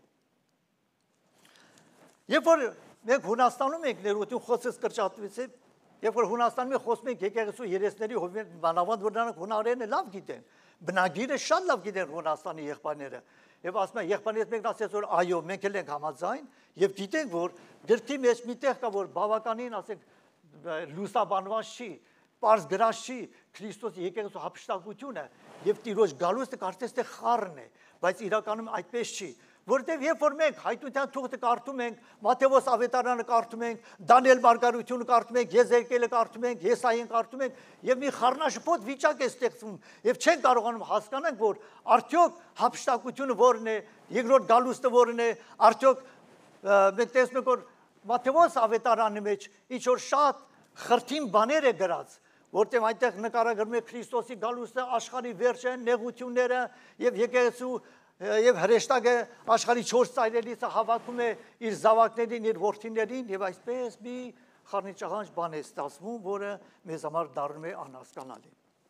Speaker 6: Երբ որ մենք Հունաստանում ենք ներողություն խոսես կրճատվեց, երբ որ Հունաստանում ենք խոսում ենք եկեղեցու երեսների հովիվներ բանավանդ որ նրանք հունարենը լավ գիտեն, բնագիրը շատ լավ գիտեն Հունաստանի եղբայրները։ Եվ ասում են եղբայրներից մեկն ասեց որ այո, մենք էլ ենք համաձայն եւ գիտենք որ գրքի մեջ միտեղ կա որ բավականին ասենք լուսաբանված չի, պարզ գրած չի Քրիստոսի եկեղեցու հափշտակությունը եւ Տիրոջ գալուստը կարծես թե խառն է, բայց իրականում այդպես չի, Որտեւ երբ որ մենք հայտնության թուղթը կարդում ենք, Մատթեոս ավետարանը կարդում ենք, Դանիել Մարգարությունը կարդում ենք, Եզեկիելը կարդում ենք, Եսային կարդում ենք, եւ մի խառնաշփոթ վիճակ է ստեղծվում, եւ չեն կարողանում հասկանալ, որ արդյոք հափշտակությունը որն է, երկրորդ գալուստը որն է, արդյոք մենք տեսնում ենք, որ Մատթեոս ավետարանի մեջ ինչ որ շատ խրթին բաներ է գրած, որտեղ այնտեղ նկարագրվում է Քրիստոսի գալուստը, աշխարհի վերջը, նեղությունները եւ եկեղեցու եւ հրեշտակը աշխարհի 4 ծայրերից հավաքում է իր զավակներին, իր որդիներին եւ այսպես մի խառնիճաղանջ բան է ստացվում, որը մեզ համար դառնում է անհասկանալի։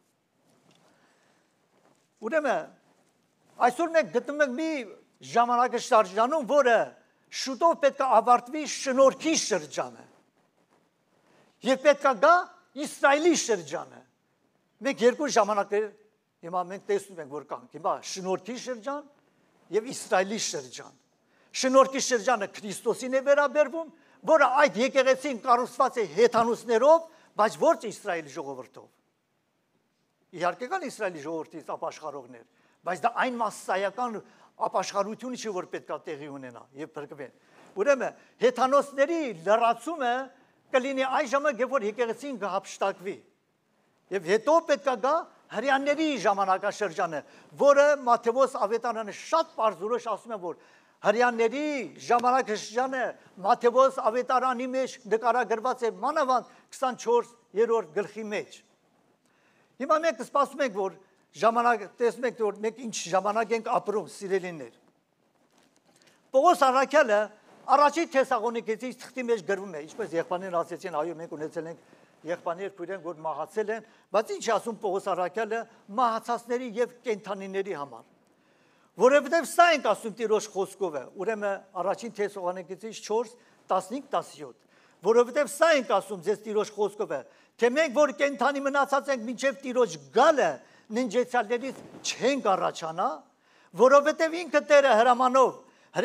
Speaker 6: Ուրեմն այսօր մենք գտնում ենք մի ժամանակաշրջանում, որը շուտով պետք է ավարտվի շնորհքի շրջանը։ Եվ պետք է գա Իսրայելի շրջանը։ Մենք երկու ժամանակներ հիմա մենք տեսնում ենք, որ կան։ Հիմա շնորհքի շրջան եւ Իսրայելի շրջան։ Շնորհքի շրջանը Քրիստոսին է վերաբերվում, որը այդ եկեղեցին կառուցված է հեթանոսներով, բայց ոչ Իսրայելի ժողովրդով։ Իհարկե կան Իսրայելի ժողովրդից ապաշխարողներ, բայց դա այն մասսայական ապաշխարությունը չի, որ պետք է տեղի ունենա եւ բրկվեն։ Ուրեմն հեթանոսների լրացումը կլինի այն ժամանակ, երբ որ եկեղեցին կհափշտակվի։ Եվ հետո պետք է գա հրեաների ժամանակաշրջանը, որը Մատթեոս ավետարանը շատ պարզորոշ ասում է, որ հրեաների ժամանակաշրջանը Մատթեոս ավետարանի մեջ նկարագրված է մանավանդ 24-րդ գլխի մեջ։ Հիմա մենք սպասում ենք, որ ժամանակ տեսնում ենք, որ մենք ինչ ժամանակ ենք ապրում, սիրելիներ։ Պողոս առաքյալը Առաջին Թեսաղոնիկեցիս թղթի մեջ գրվում է, ինչպես եղբայրներն ասեցին, այո, մենք ունեցել ենք եղբայրներ քույրեր, որ մահացել են, բայց ինչ ասում Պողոս առաքյալը մահացածների եւ կենդանիների համար։ Որովհետեւ սա ենք ասում Տիրոջ խոսքով է, ուրեմն առաջին Թեսաղոնիկեցիս 4:15-17, որովհետեւ սա ենք ասում ձեզ Տիրոջ խոսքով է, թե մենք որ կենդանի մնացած ենք մինչեւ Տիրոջ գալը ննջեցյալներից չենք առաջանա, որովհետեւ ինքը Տերը հրամանով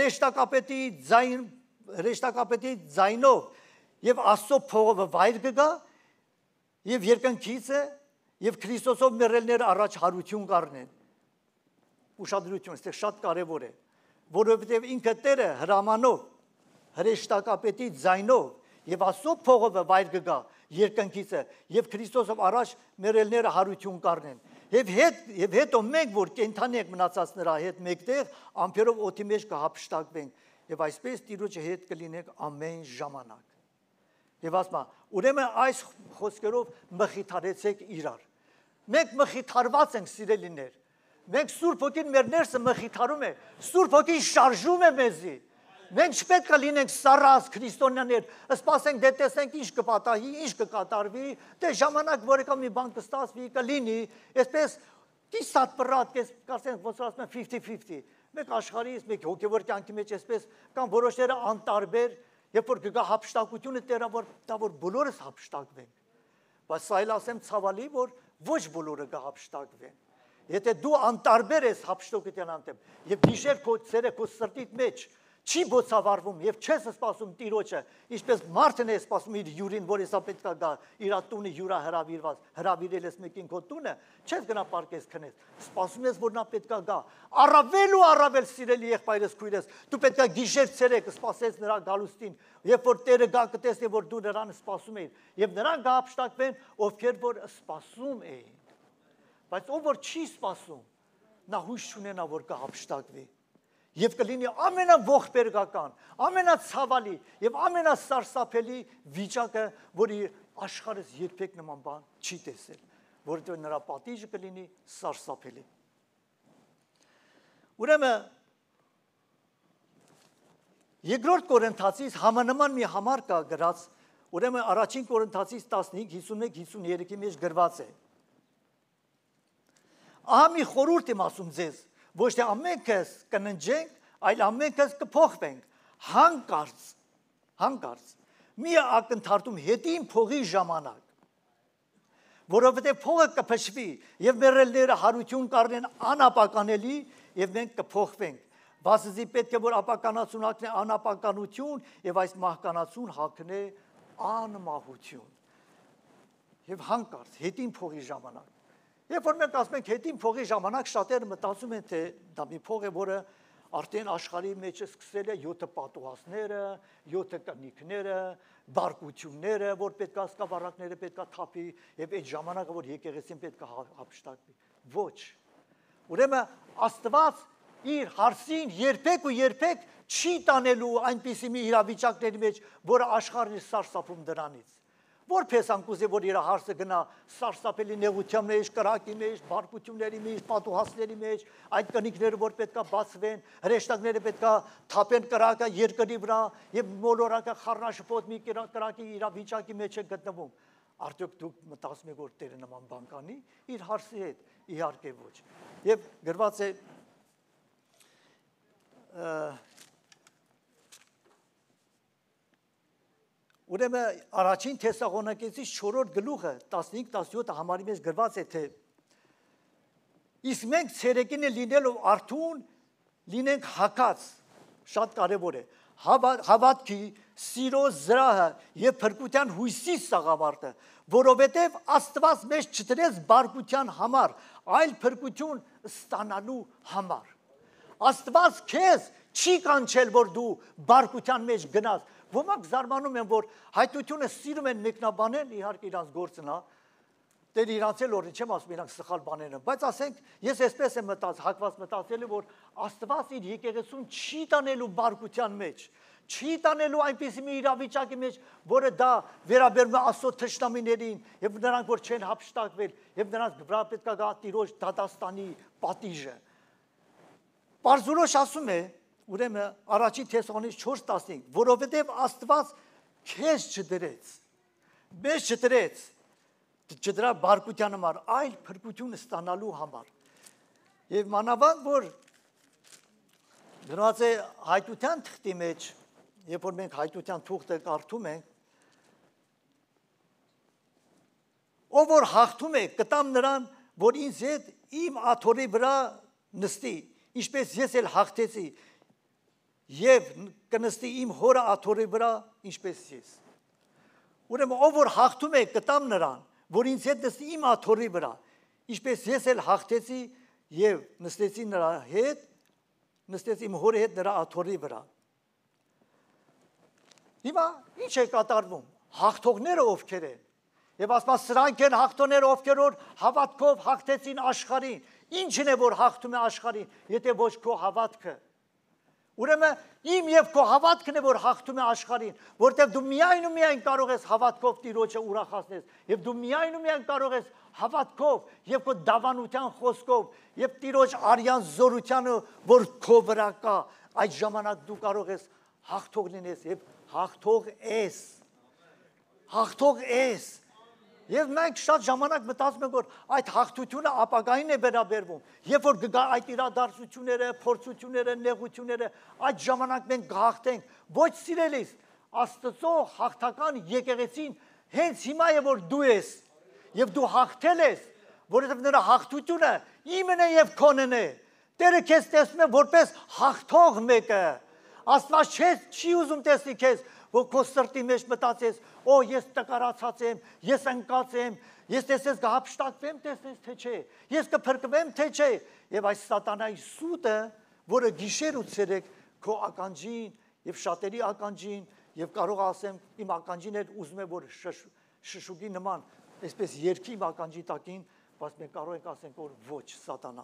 Speaker 6: հրեշտակապետի ձայնով եւ Աստծո փողովը վայր կգա եւ երկնքիցը եւ Քրիստոսով մեռելները առաջ հարություն կառնեն։ Ուշադրություն, այստեղ շատ կարեւոր է, որովհետեւ ինքը Տերը հրամանով հրեշտակապետի ձայնով եւ Աստծո փողովը վայր կգա երկնքիցը եւ Քրիստոսով առաջ մեռելները հարություն կառնեն։ Եվ հետո մենք, որ կենդանի ենք մնացած նրա հետ մեկտեղ, ամփերով օդի մեջ կհափշտակվենք եւ այսպես Տիրոջը հետ կլինենք ամեն ժամանակ։ Եվ ասма, ուրեմն այս խոսքերով մխիթարեցեք իրար։ Մենք մխիթարված ենք, սիրելիներ։ Մենք Սուրբ Հոգին մեր ներսը մխիթարում է, Սուրբ Հոգին շարժում է մեզի։ Մենք չպետք է լինենք սառած քրիստոնյաներ, սպասենք դե տեսնենք ինչ կպատահի, ինչ կկատարվի, դե ժամանակ որեկան մի բան կստացվի, կլինի, այսպես կիսատ պրատ, կարծենք ոնց ասում են 50-50։ Մեկ աշխարհից, մեկ հոգևոր կյանքի մեջ այսպես կան որոշները անտարբեր, երբ որ կգա հափշտակությունը Տերը, որ դա որ բոլորս հափշտակվենք։ Բայց սա էլ ասեմ ցավալի, որ ոչ բոլորը կհափշտակվեն։ Եթե դու անտարբեր ես հափշտակության անտեմ, եւ գիշեր քո ցերը քո սրտիդ մեջ չի բոցավարվում եւ չես սպասում Տիրոջը, ինչպես մարդն է սպասում իր յուրին, որ հեսա պետք է գա, իր տունը յուրա հրավիրված, հրավիրել ես մեկին քո տունը, չես գնա պարկես քնես, սպասում ես, որ նա պետք է գա, առավել ու առավել սիրելի եղբայրս քույրես, դու պետք է գիշեր ցերեկ սպասես նրա գալուստին, երբ որ Տերը գա կտեսնի, որ դու նրան սպասում ես, եւ նրանք կհափշտակվեն, ովքեր որ սպասում էին, բայց ով որ չի սպասում, նա հույս չունենա, որ կհափշտակվի։ Եվ կլինի ամենաողբերգական, ամենացավալի եւ ամենասարսափելի վիճակը, որի աշխարհս երբեք նման բան չի տեսել, որովհետեւ նրա պատիժը կլինի սարսափելի։ Ուրեմն երկրորդ Կորինթացիս համանման մի համար կա գրած, ուրեմն առաջին Կորինթացիս 15:51-53-ի մեջ գրված է։ Ահա մի խորհուրդ եմ ասում ձեզ, ոչ թե ամենքս կննջենք, այլ ամենքս կփոխվենք, հանկարծ, մի ակնթարթում հետին փողի ժամանակ, որովհետև փողը կփշվի եւ մեռելները հարություն կառնեն անապականելի եւ մենք կփոխվենք, բացի պետք է որ ապականացուն հագնե անապականություն եւ այս մահկանացուն հագնե անմահություն եւ հանկարծ հետին փողի ժամանակ Երբ որ մենք ասում ենք հետին փողի ժամանակ շատերը մտածում են թե դա մի փող է, որը արդեն աշխարհի մեջ սկսել է 7 պատուհասները, 7 կնիկները, բարկությունները, որ պետք է սկավառակները պետք է թափի եւ այդ ժամանակը որ եկեղեցին պետք է հափշտակվի։ Ոչ։ Ուրեմն Աստված իր հարցին երբեք ու երբեք չի տանելու այնպիսի մի իրավիճակների մեջ, որը աշխարհն է սարսափում դրանից։ Որպես անկուզե որ իր հարցը գնա սարսափելի նեղության մեջ, կրակի մեջ, բարկությունների մեջ, պատուհասների մեջ, այդ կնիկները որ պետքա բացվեն, հրեշտակները պետքա թափեն կրակը երկրի վրա եւ մոլորակը խառնաշփոթ մի կրակի իրավիճակի մեջ է գտնվում։ Արդյոք դուք մտածում եք որ Տերը նման բան կանի իր հարցի հետ, իհարկե ոչ։ Եվ գրված է Ուրեմն առաջին Թեսաղոնակեցիս 4-րդ գլուխը 15-17 համարի մեջ գրված է թե իսկ մենք ցերեկին լինելով արթուն լինենք հակած շատ կարևոր է հավատքի սիրո զրահը եւ փրկության հույսի սաղավարտը որովհետեւ Աստված մեզ չդրեց բարկության համար այլ փրկություն ստանալու համար Աստված քեզ չի կանչել որ դու բարկության մեջ գնաս Ոմանք զարմանում են, որ հայտությունը սիրում են մեկնաբանել, իհարկե իրանց գործն է, դեր իրանց էլ օրին չեմ ասում իրանք սխալ բաներ են, բայց ասենք ես այսպես եմ հակված մտածել որ Աստված իր եկեղեցուն չի տանելու բարկության մեջ, չի տանելու այնպիսի մի իրավիճակի մեջ, որը դա վերաբերում է Աստծո թշնամիներին եւ նրանք որ չեն հափշտակվել եւ նրանց վրա պետք է գա Տիրոջ դատաստանի պատիժը։ Պարզորոշ ասում է Ուրեմն առաջին Թեսաղոնից 4:15 որովհետև Աստված քեզ չդրեց մեզ չդրեց չդրա բարկության համար այլ փրկություն ստանալու համար եւ մանավանդ որ գրված է հայտության թղթի մեջ երբ որ մենք հայտության թուղթը կարդում ենք ով որ հաղթում է կտամ նրան որ ինձ հետ իմ աթոռի վրա նստի ինչպես ես էլ հաղթեցի Եվ կնստի իմ հորը աթոռի վրա, ինչպես ես։ Ուրեմն ով որ հաղթում է կտամ նրան, որ ինձ հետ նստի իմ աթոռի վրա, ինչպես ես էլ հաղթեցի եւ նստեցի նրա հետ, նստեցի իմ հորի հետ նրա աթոռի վրա։ Հիմա ինչ է կատարվում։ Հաղթողները ովքեր են։ Եվ ասում սրանք են հաղթողները ովքեր որ հավատքով հաղթեցին աշխարհին։ Ինչն է որ հաղթում է աշխարհին, եթե ոչ քո հավատքը։ Ուրեմն իմ եւ քո հավատքն է որ հաղթում է աշխարհին, որտեղ դու միայն ու միայն կարող ես հավատքով Տիրոջը ուրախացնես, եւ դու միայն ու միայն կարող ես հավատքով եւ քո դավանության խոսքով եւ Տիրոջ արյան զորությանը, որ քո վրա կա, այդ ժամանակ դու կարող ես հաղթող լինես եւ հաղթող ես։ Հաղթող ես։ Եվ մենք շատ ժամանակ մտածում ենք, որ այդ հաղթությունը ապագային է վերաբերվում, երբ որ գա այդ իրադարձությունները, փորձությունները, նեղությունները, այդ ժամանակ մենք գահթենք, ոչ սիրելիս, Աստծո հաղթական եկեղեցին հենց հիմա է, որ դու ես, եւ դու հաղթել ես, որովհետեւ նրա հաղթությունը իմն է եւ քոնն է, Տերը քեզ տեսնում է որպես հաղթող մեկը, Աստված չի ուզում տեսնի քեզ, որ քո սրտի մեջ մտածես, օ ես տկարացած եմ, ես ընկած եմ, ես տեսես կհափշտակվեմ, տեսես թե չէ, ես կփրկվեմ թե չէ, եւ այս սատանայի սուտը, որը գիշեր ու ցերեկ քո ականջին եւ շատերի ականջին եւ կարող ասեմ իմ ականջին էլ ուզում է որ շշուկի նման, այսպես երկի իմ ականջի տակին, բայց մենք կարող ենք ասենք որ ոչ սատանա։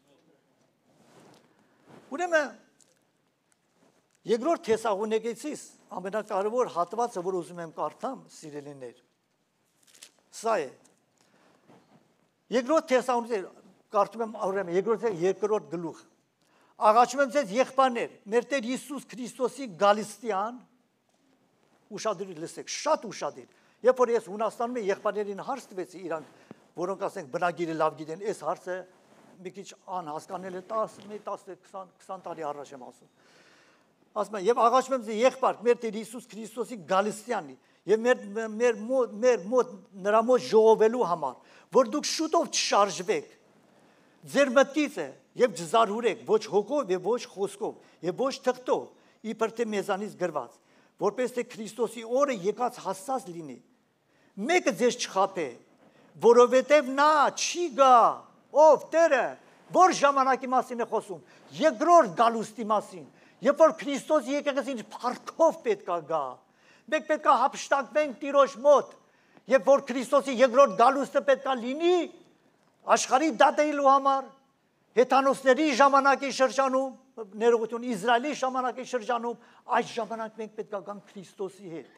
Speaker 6: Ուրեմն Երկրորդ Թեսաղոնիկեցիս ամենակարևոր հատվածը, որ ուզում եմ կարդամ, սիրելիներ, սա է։ Երկրորդ Թեսաղոնիկեցիս կարդում եմ ուրեմն երկրորդ գլուխ։ Աղաչում եմ ձեզ եղբայրներ, մեր Տեր Հիսուս Քրիստոսի գալստյան ուշադիր լսեք, շատ ուշադիր։ Երբ որ ես Հունաստանում եմ եղբայրներին հարց տվեցի իրանք, որոնք ասենք բնագիրը լավ գիտեն, այս հարցը մի քիչ անհասկանել է 10-20 տարի առաջ եմ ասում։ Ասում եմ, եւ աղաչում եմ ձեզ եղբայր, մեր Տեր Հիսուս Քրիստոսի գալստյանի եւ մեր մոտ նրա մոտ ժողովելու համար, որ դուք շուտով չշարժվեք, ձեր մտքից է եւ չզարհուրեք ոչ հոգով եւ ոչ խոսքով եւ ոչ թղթով, իբր թե մեզանից գրված, որպես թե Քրիստոսի օրը եկած հասած լինի։ Մեկը ձեզ չխաբե, որովհետեւ նա չի գա, ով Տերը Որ ժամանակի մասին է խոսում։ Երկրորդ գալուստի մասին։ Երբ որ Քրիստոս եկեղեցին փառքով պետք է գա։ Մենք պետք է հափշտակվենք Տիրոջ մոտ։ Երբ որ Քրիստոսի երկրորդ գալուստը պետք է լինի աշխարհի դատելու համար, հեթանոսների ժամանակի շրջանում, ներողություն Իսրայելի ժամանակի շրջանում, այս ժամանակ մենք պետք է գանք Քրիստոսի հետ։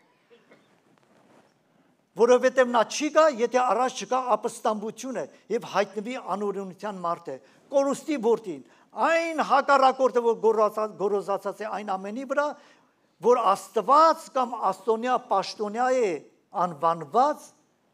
Speaker 6: Որովհետև նա չի գա, եթե առաջ չկա ապստամբությունը եւ հայտնվի անօրինության մարդը։ Կորուստի որդին, այն հակառակորդը, որ գոռոզացած է այն ամենի վրա, որ Աստված կամ Աստոնյա Պաշտոնյա է անվանված,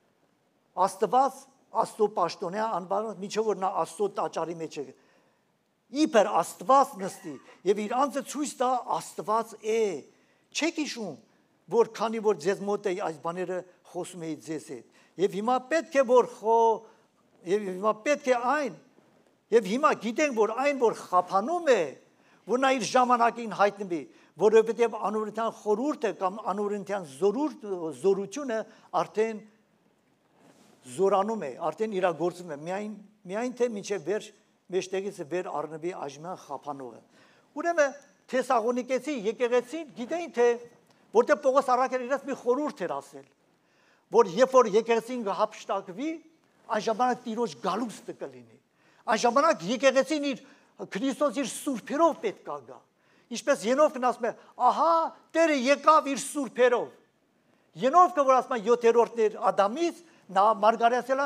Speaker 6: Աստված Աստծո Պաշտոնյա անվանված, միջով որ նա Աստծո տաճարի մեջ է։ Իբր Աստված նստի եւ իր անձը ցույց տա Աստված է։ Չեք հիշում, որ քանի որ ձեզ մոտ է այս բաները խոսում էի ձեզ հետ։ Եվ հիմա պետք է որ եւ հիմա պետք է այն եւ հիմա գիտենք որ այն որ խափանում է, որ նա իր ժամանակին հայտնվի, որովհետեւ անօրինության խորհուրդը կամ անօրինության զորությունը արդեն զորանում է, արդեն իրագործվում է, միայն թե մինչև վերջ մեջտեղից վեր առնվի այժմյան խափանողը։ Ուրեմն Թեսաղոնիկեցի եկեղեցին գիտեին թե որտեղ Պողոս առաքյալը իրաց մի խորհուրդ էր ասել, որ երբ որ եկեղեցին կհափշտակվի, այն ժամանակ Տիրոջ գալուստը կլինի։ Այն ժամանակ եկեղեցին իր Քրիստոս իր սուրբերով պետք է գա։ Ինչպես Ենովկն ասում է, ահա Տերը եկավ իր սուրբերով։ Ենովկը որ ասում է 7-րդն էր Ադամից, նա մարգարեացել է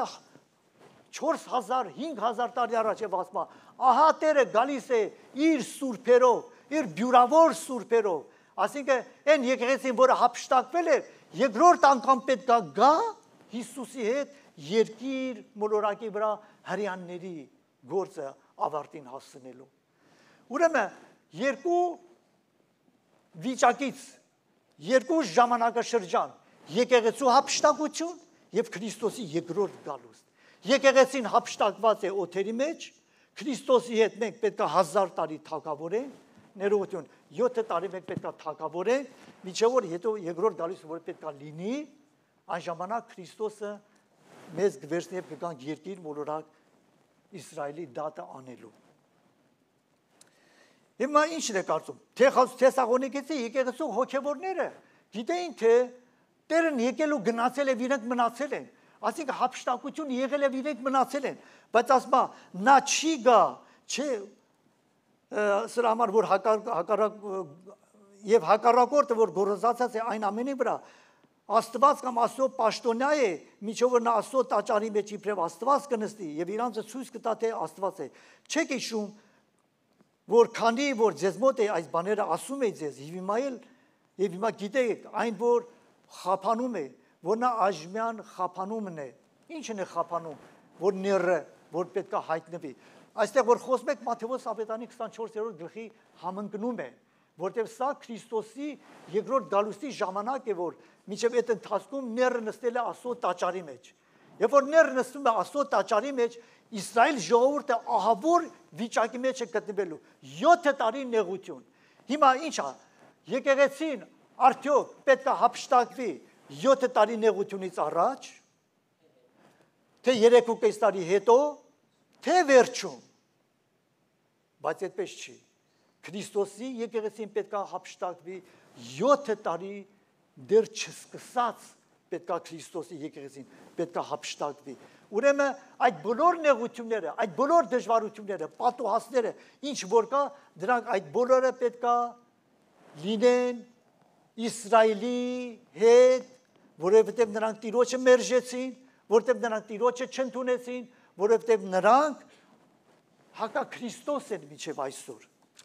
Speaker 6: 4000, 5000 տարի առաջ եւ ասում է, ահա Տերը գալիս է իր սուրբերով, իր բյուրավոր սուրբերով։ Այսինքն այն եկեղեցին, որը հափշտակվել է, երկրորդ անգամ պետք է գա Հիսուսի հետ երկիր մոլորակի վրա հрьяանների գործը ավարտին հասցնելու։ Ուրեմն երկու վիճակից, երկու ժամանակաշրջան, եկեղեցու հափշտակություն եւ Քրիստոսի երկրորդ գալուստ։ Եկեղեցին հափշտակված է օթերի մեջ, Քրիստոսի հետ մենք պետք է 1000 տարի թագավորենք, ներողություն 7 տարի մենք պետք է թագավորենք, միջև որ հետո երկրորդ գալուստը որ պետք է լինի, այն ժամանակ Քրիստոսը մեզ կվերցնի եւ կգանք երկիր մոլորակ Իսրայելի դատը անելու։ Հիմա ի՞նչն է կարծում։ Թեսաղոնիկեցի եկեղեցու հոգևորները գիտեին թե Տերն եկել ու գնացել է, իրենք մնացել են։ Այսինքն հափշտակություն եղել է, իրենք մնացել են, բայց ասма նա չի գա, չէ, սրա համար որ հակառակորդը որ գոռոզացած է այն ամենի վրա, Աստված կամ Աստծո պաշտոնյա է, միջով որ նա Աստծո տաճարի մեջ իբրև Աստված կնստի եւ իրանցը ցույց կտա թե Աստված է։ Չեք հիշում, որ քանի որ ձեզ մոտ է այս բաները ասում է ձեզ, եւ հիմա գիտեք այն որ խափանում է, որ նա այժմյան խափանումն է։ Ինչն է խափանում, որ ները, որ պետք է հայտնվի։ Այստեղ որ խոսում եք Մատթեոս Ավետարանի 24-րդ գլխի համընկնում է, որտեղ սա Քրիստոսի երկրորդ գալուստի ժամանակ է, որ մինչև այդ ընթացքում ները նստել է Աստծո տաճարի մեջ։ Երբ որ ները նստում է Աստծո տաճարի մեջ, Իսրայել ժողովուրդը ահավոր վիճակի մեջ է գտնվելու 7 տարի նեղություն։ Հիմա ի՞նչ է։ Եկեղեցին արդյոք պետք է հափշտակվի 7 տարի նեղությունից առաջ, թե 3.5 տարի հետո, թե վերջում։ Բայց այդպես չի։ Քրիստոսի եկեղեցին պետք է հափշտակվի 7 տարի դեռ չսկսած պետք է Քրիստոսի եկեղեցին պետք է հափշտակվի։ Ուրեմն այդ բոլոր նեղությունները, այդ բոլոր դժվարությունները, պատուհասները, ինչ որ կա, դրանք այդ բոլորը պետք է լինեն Իսրայելի հետ, որովհետև նրանք Տիրոջը մերժեցին, որովհետև նրանք Տիրոջը չընդունեցին, որովհետև նրանք հակաքրիստոս են մինչև այսօր։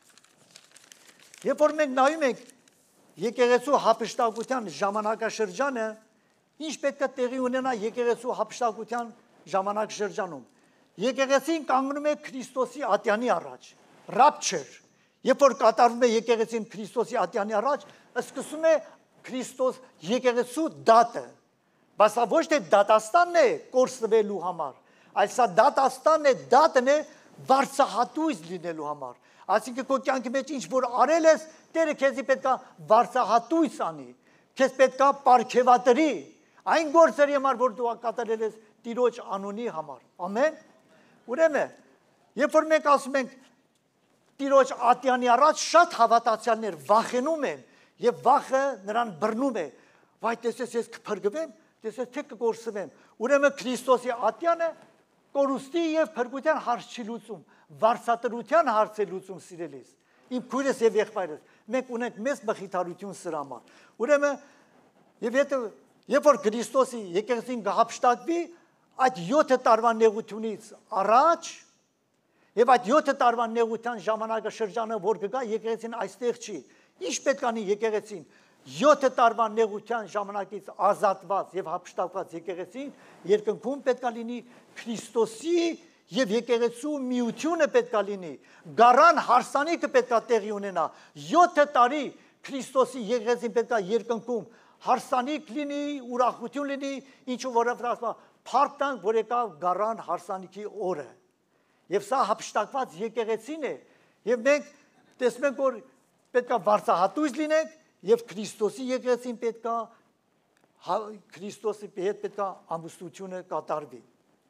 Speaker 6: Երբ որ մենք նայում ենք եկեղեցու հափշտակության ժամանակաշրջանը, ինչ պետք է տեղի ունենա եկեղեցու հափշտակության ժամանակաշրջանում։ Եկեղեցին կանգնում է Քրիստոսի ատյանի առաջ, ռապչեր։ Երբ որ կատարվում է եկեղեցին Քրիստոսի ատյանի առաջ, սկսում է Քրիստոս եկեղեցու դատը։ Բայց սա ոչ թե դատաստանն է կորսվելու համար, այլ սա դատաստանն է, դատն է վարձահատույց լինելու համար։ Այսինքն քո կյանքի մեջ ինչ որ արել ես, Տերը քեզի պետք է վարձահատույց անի, քեզ պետք է պարգևատրի այն գործերի համար, որ դու կատարել ես Տիրոջ անունի համար։ Ամեն։ Ուրեմն Երբ որ մենք ասում ենք Տիրոջ ատյանի առաջ շատ հավատացյալներ վախենում են եւ վախը նրան բռնում է։ Վայ, տեսես ես կփրկվեմ, տեսես թե կկորսվեմ։ Ուրեմն Քրիստոսի ատյանը կորուստի եւ փրկության հարց չի լուծում, վարձատրության հարց է լուծում, սիրելիս։ Իմ քույրս եւ եղբայրս, մենք ունենք մեծ մխիթարություն սրա համար։ Ուրեմն եւ երբ որ Քրիստոսի եկեղեցին կհապշտակվի, այդ 7 տարվա նեղությունից առաջ եւ այդ 7 տարվա նեղության ժամանակը շրջանը որ կգա եկեղեցին այստեղ չի։ Ինչ պետք անի եկեղեցին 7 տարվա նեղության ժամանակից ազատված եւ հապշտակված եկեղեցին երկնքում պետք է լինի Քրիստոսի եւ եկեղեցու միությունը պետք է լինի։ Գարան հարսանիքը պետք է տեղի ունենա։ 7 տարի Քրիստոսի եկեղեցին պետք է երկնքում հարսանիք լինի, ուրախություն լինի, ինչու որով ասում փառք տանք, որ եկավ գարան հարսանիքի օրը։ Եվ սա հապշտակված եկեղեցին է, եւ մենք տեսնում ենք, որ պետք է վարձահատույց լինենք, եւ Քրիստոսի եկեղեցին պետք է Քրիստոսի հետ պետք է ամուսնությունը կատարվի։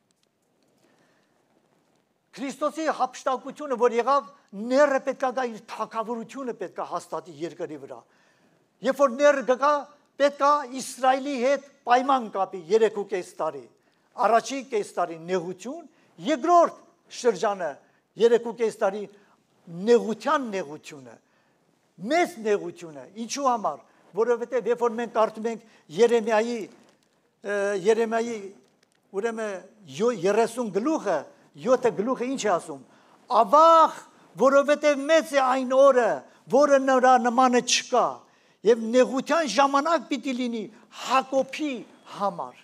Speaker 6: Քրիստոսի հապշտակությունը, որ եղավ, ները պետք է գա իր թագավորությունը պետք է հաստատի երկրի վրա։ Երբ որ ները գա, պետք է Իսրայելի հետ պայման կապի 3.5 տարի։ Առաջի կես տարի նեղություն, երկրորդ շրջանը 3.5 տարի նեղությունը, մեծ նեղությունը, ինչու համար, որովհետև երբ որ մենք կարդում ենք Երեմիայի ուրեմն 30 գլուխը, 7 գլուխը ինչ է ասում, ավաղ, որովհետև մեծ է այն օրը, որը նրա նմանը չկա, եւ նեղության ժամանակ պիտի լինի Հակոբի համար։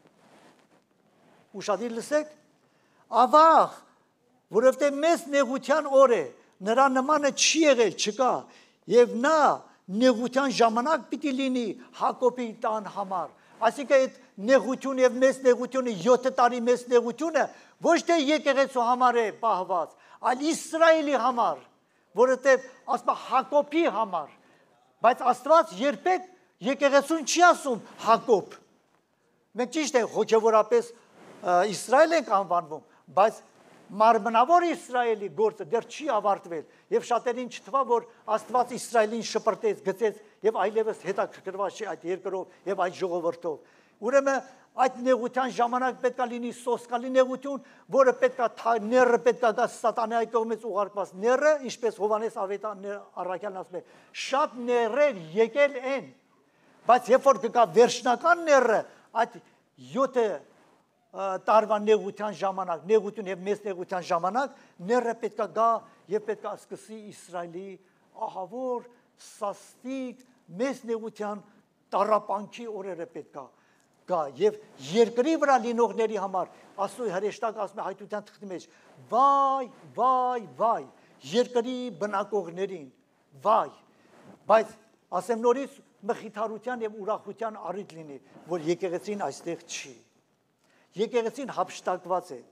Speaker 6: Ուշադիր լսեք, ավաղ, որովհետև մեծ նեղության օր է, նրա նմանը չի եղել, չկա, եւ նա նեղության ժամանակ պիտի լինի Հակոբի տան համար։ Այսինքն այդ նեղություն եւ մեծ նեղությունը 7 տարի մեծ նեղությունը ոչ թե եկեղեցու համար է պահված, այլ Իսրայելի համար, որովհետև ասում է Հակոբի համար, բայց Աստված երբեք եկեղեցուն չի ասում Հակոբ։ Մենք ճիշտ է հոգևորապես Իսրայել ենք անվանվում, բայց մարմնավոր Իսրայելի գործը դեռ չի ավարտվել եւ շատերին չթվա որ Աստված Իսրայելին շպրտեց, գծեց եւ այլևս հետաքրքրված չի այդ երկրով եւ այդ ժողովրդով։ Ուրեմն այդ նեղության ժամանակ պետք է լինի սոսկալի նեղություն, որը պետք է ները պետք է դա սատանայի կողմից ուղարկված ները, ինչպես Հովանես Առաքյալն ասում է, շատ ներեր եկել են, բայց երբ որ կգա վերջնական ները, այդ 7 տարվա նեղության ժամանակ, նեղություն եւ մեծ նեղության ժամանակ ները պետք է գա եւ պետք է սկսի Իսրայելի ահավոր սաստիկ մեծ նեղության տարապանքի օրերը պետք է գա եւ երկրի վրա լինողների համար Աստծո հրեշտակ ասում է հայտության թղթի մեջ վայ վայ վայ երկրի բնակողներին վայ բայց ասեմ նորից մխիթարության եւ ուրախության առիթ լինի որ եկեղեցին այստեղ չի եկեղեցին հապշտակված է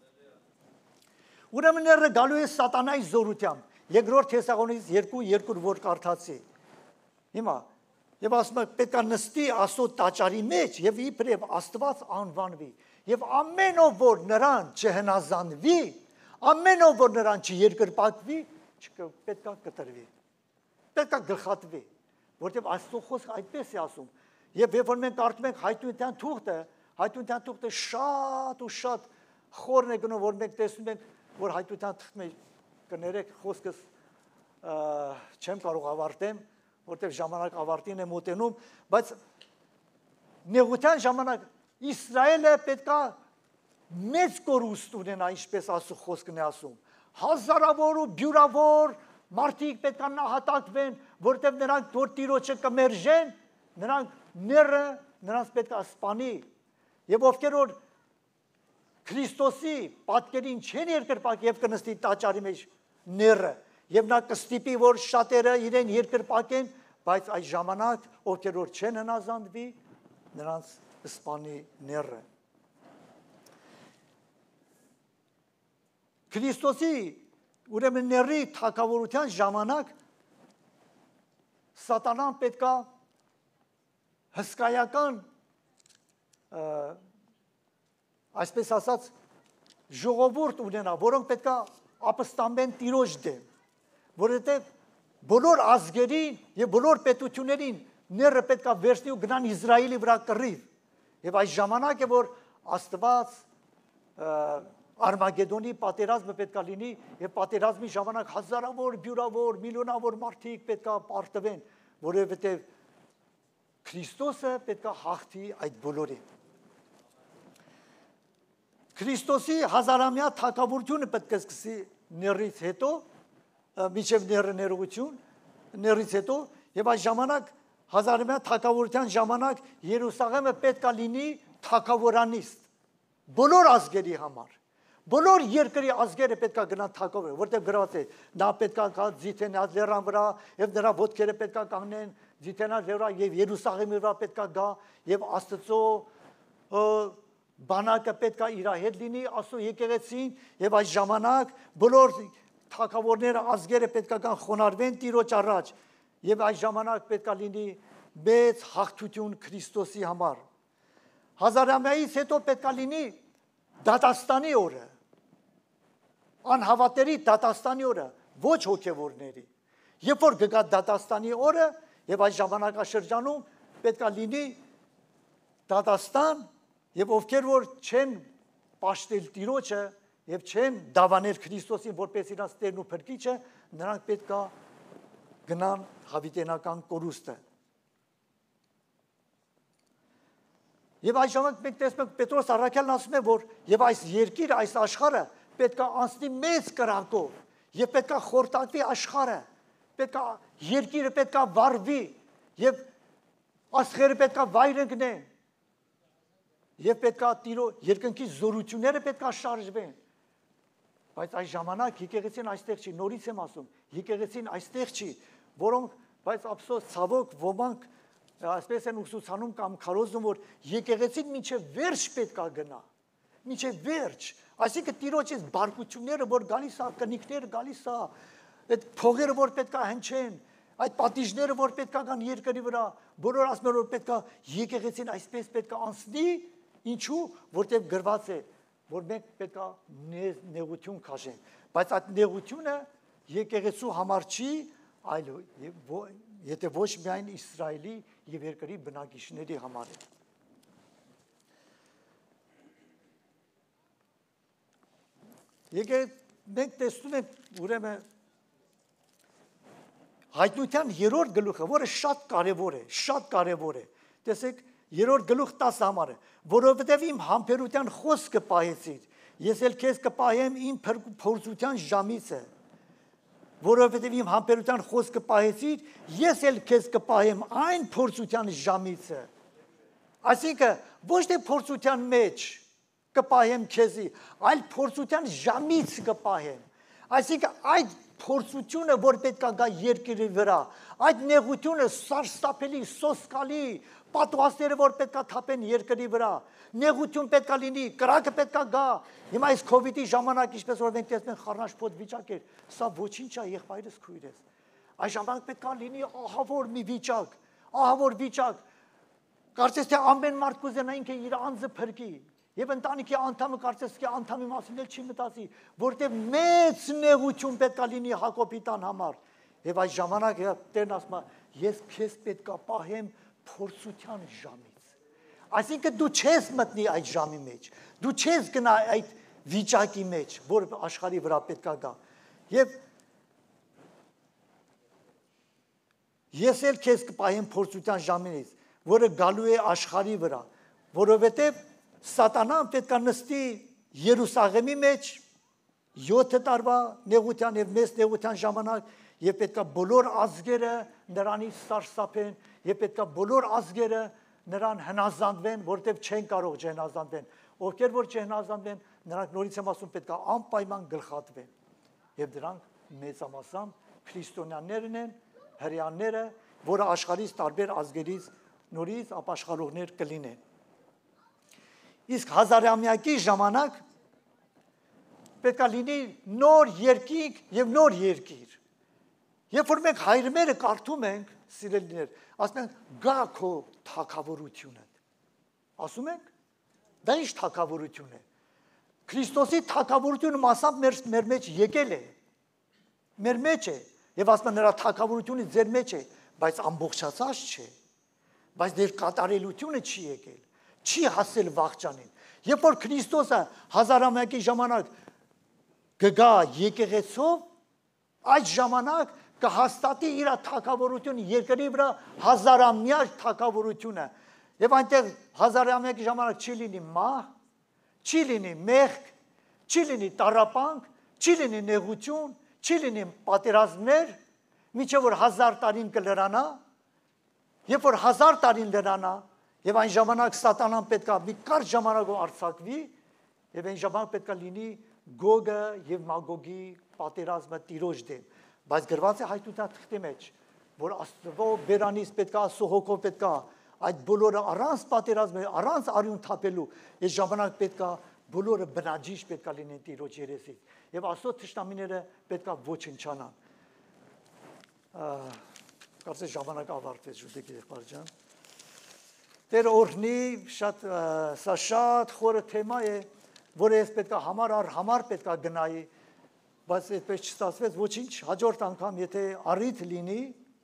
Speaker 6: ուրեմն ները գալու է սատանայի զորությամբ երկրորդ Թեսաղոնիկես 2:2 որ կարդացի հիմա եւ ասում է պետք է նստի Աստծո տաճարի մեջ եւ իբրև Աստված անվանվի եւ ամեն ով որ նրան չհնազանդվի ամեն ով որ նրան չերկրպակվի պետք է կտրվի պետք է գլխատվի որտեղ Աստծո խոսքը այդպես է ասում եւ երբ որ մենք կարդում ենք հայտնության թուղթը շատ ու շատ խորն է գնում որ մենք տեսնում ենք որ հայտնության թղթը կներեք խոսքս չեմ կարող ավարտեմ որտեղ ժամանակ ավարտին է մոտենում, բայց նեղության ժամանակ Իսրայելը պետք է մեծ կորուստ ունենա, ինչպես Աստծո խոսքն է ասում։ Հազարավոր ու բյուրավոր մարդիկ պետք է նահատակվեն, որտեղ նրանք որ Տիրոջը կմերժեն, նրանք ները նրանց պետք է սպանի։ Եվ ովքեր որ Քրիստոսի պատկերին չեն երկրպակ եւ կնստի տաճարի մեջ ները Եվ նա կստիպի, որ շատերը իրեն երկրպակեն, բայց այդ ժամանակ ովքեր որ չեն հնազանդվի, նրանց սպանի ները։ Քրիստոսի ուրեմն ների թագավորության ժամանակ սատանան պետք է հսկայական այսպես ասած ժողովուրդ ունենա, որոնք պետք է ապստամբեն տիրոջ դեմ, որովհետև բոլոր ազգերին եւ բոլոր պետություններին ները պետք է վերցնի ու գնան Իսրայելի վրա կռիվ։ Եվ այս ժամանակ է որ Աստված Արմագեդոնի պատերազմը պետք է լինի եւ պատերազմի ժամանակ հազարավոր, բյուրավոր, միլիոնավոր մարդիկ պետք է պարտվեն, որովհետեւ Քրիստոսը պետք է հաղթի այդ բոլորին։ Քրիստոսի հազարամյա թագավորությունը պետք է սկսի ներից հետո, միջև ներողություն, ներից հետո եւ այս ժամանակ հազարամյա թագավորության ժամանակ Երուսաղեմը պետք է լինի թագավորանիստ բոլոր ազգերի համար։ Բոլոր երկրի ազգերը պետք է գնան թագավորեն, որտեղ գրված է նա պետք է ձիթենալ լեռան վրա եւ նրա ոտքերը պետք է կանգնեն ձիթենալ լեռան եւ Երուսաղեմի վրա պետք է գա եւ Աստծո բանակը պետք է իր հետ լինի Աստծո եկեղեցին եւ այս ժամանակ բոլոր թագավորները ազգերը պետք է գան խոնարհվեն Տիրոջ առաջ եւ այս ժամանակ պետք է լինի մեծ հաղթություն Քրիստոսի համար։ Հազարամյայից հետո պետք է լինի դատաստանի օրը, անհավատերի դատաստանի օրը, ոչ հոգևորների։ Երբ որ գա դատաստանի օրը եւ այս ժամանակաշրջանում պետք է լինի դատաստան եւ ովքեր որ չեն պաշտել Տիրոջը եւ չեն դավանել Քրիստոսին որպես իրաց Տերն ու Փրկիչը, նրանք պետք է գնան հավիտենական կորուստը։ Եվ այս ժամանակ մենք տեսնում ենք Պետրոս առաքյալն ասում է, որ եւ այս երկիրը, այս աշխարհը պետք է անցնի մեծ կրակով, եւ պետք է խորտակվի աշխարհը, պետք է երկիրը պետք է վառվի, եւ աստղերը պետք է վայր ընկնեն, եւ պետք է Տիրո երկնքի զորությունները պետք է շարժվեն։ Բայց այս ժամանակ եկեղեցին այստեղ չի, նորից եմ ասում, եկեղեցին այստեղ չի, որոնք բայց ափսոս ցավոք ոմանք այսպես են ուսուցանում կամ քարոզում, որ եկեղեցին մինչև վերջ պետք է գնա, մինչև վերջ, այսինքն Տիրոջից բարկությունները, որ գալիս է, կնիկները գալիս է, այդ փողերը, որ պետք է հնչեն, այդ պատիժները, որ պետք է գան երկրի վրա, բոլոր ասում են, որ պետք է եկեղեցին այսպես պետք է անցնի, ինչու, որտեղ գրված է, որ մենք պետք է նեղություն քաշենք, բայց այդ նեղությունը եկեղեցու համար չի, այլ եթե ոչ միայն Իսրայելի եւ երկրի բնակիչների համար է։ Եկեք մենք տեսնում ենք ուրեմն հայտնության երրորդ գլուխը, որը շատ կարևոր է։ Տեսեք, երրորդ գլուխ 10 համարը, որովհետև իմ համբերության խոսքը պահեցիր, ես էլ քեզ կպահեմ իմ փորձության ժամիցը, որովհետև իմ համբերության խոսքը պահեցիր, ես էլ քեզ կպահեմ այն փորձության ժամիցը։ Այսինքն ոչ թե փորձության մեջ կպահեմ քեզի, այլ փորձության ժամից կպահեմ։ Այսինքն այդ փորձությունը, որ պետք է գա երկրի վրա, այդ նեղությունը սարսափելի, սոսկալի, պատուհասները, որ պետք է թափեն երկրի վրա, նեղություն պետք է լինի, կրակը պետք է գա։ Հիմա այս COVID-ի ժամանակ, ինչպես որ մենք տեսնում ենք խառնաշփոթ վիճակ էր, սա ոչինչ է, եղբայրս քույրես։ Այս ժամանակ պետք է լինի ահավոր մի վիճակ, ահավոր վիճակ։ Կարծես թե ամեն մարդ կուզենա ինքը իր անձը փրկի։ Եվ ընտանիքի անդամը կարծես թե անդամի մասին էլ չի մտածի, որտեղ մեծ նեղություն պետք է լինի Հակոբի տան համար։ Եվ այս ժամանակ Տերն ասում է, ես քեզ պետք է պահեմ փորձության ժամից։ Այսինքն դու չես մտնի այդ ժամի մեջ, դու չես գնա այդ վիճակի մեջ, որ աշխարհի վրա պետք է գա։ Եվ ես էլ քեզ կպահեմ փորձության ժամից, որը գալու է աշխարհի վրա, որովհետև Սատանան պետք է նստի Երուսաղեմի մեջ 7 տարվա նեղության եւ մեծ նեղության ժամանակ եւ պետք է բոլոր ազգերը նրանից սարսափեն եւ պետք է բոլոր ազգերը նրան հնազանդվեն, որտեղ չեն կարող չհնազանդվեն։ Ովքեր որ չհնազանդվեն, նրանք նորից եմ ասում պետք է անպայման գլխատվեն։ Եվ դրանք մեծամասամբ քրիստոնյաներն են, հրեաները, որը աշխարհից տարբեր ազգերից նորից ապաշխարողներ կլինեն։ Իսկ հազարամյակի ժամանակ պետք է լինի նոր երկինք եւ նոր երկիր։ Երբ որ մենք հայրերը կարդում ենք, սիրելիներ, ասում ենք գա քո թագավորությունը։ Ասում ենք, դա ինչ թագավորություն է։ Քրիստոսի թագավորությունը մասամբ մեր մեջ եկել է։ Մեր մեջ է, եւ ասում են նրա թագավորությունը ձեր մեջ է, բայց ամբողջացած չէ։ Բայց դեր կատարելությունը չի եկել, չի հասել վաղճանին։ Երբ որ Քրիստոսը հազարամյակի ժամանակ կգա եկեղեցով, այդ ժամանակ կհաստատի իր թագավորությունը երկրի վրա հազարամյակ թագավորությունը։ Եվ այնտեղ հազարամյակի ժամանակ չի լինի մահ, չի լինի մեղք, չի լինի տառապանք, չի լինի նեղություն, չի լինի պատերազմներ, մինչև որ 1000 տարին կլրանա, երբ որ 1000 տարին լրանա, եւ այն ժամանակ սատանան պետքա մի կարճ ժամանակով արձակվի, եւ այն ժամանակ պետքա լինի Գոգը եւ Մագոգի պատերազմը տիրոջ դեմ, բայց գրված է հայտության թղթի մեջ, որ Աստծո բերանից պետքա Աստծո հոգով պետքա այդ բոլորը առանց պատերազմի, առանց արյուն թափելու, այս ժամանակ պետքա բոլորը բնաջիջ պետքա լինեն տիրոջ երեսից, եւ Աստծո թշնամիները պետքա ոչնչանան։ Կարծես ժամանակ ավարտվեց ջուդիկ եղբայր ջան։ Տեր օրհնի, սա շատ խորը թեմա է, որը ես պետքա համար առ համար պետքա գնայի, բայց այդպես չստացվեց ոչինչ, հաջորդ անգամ եթե առիթ լինի,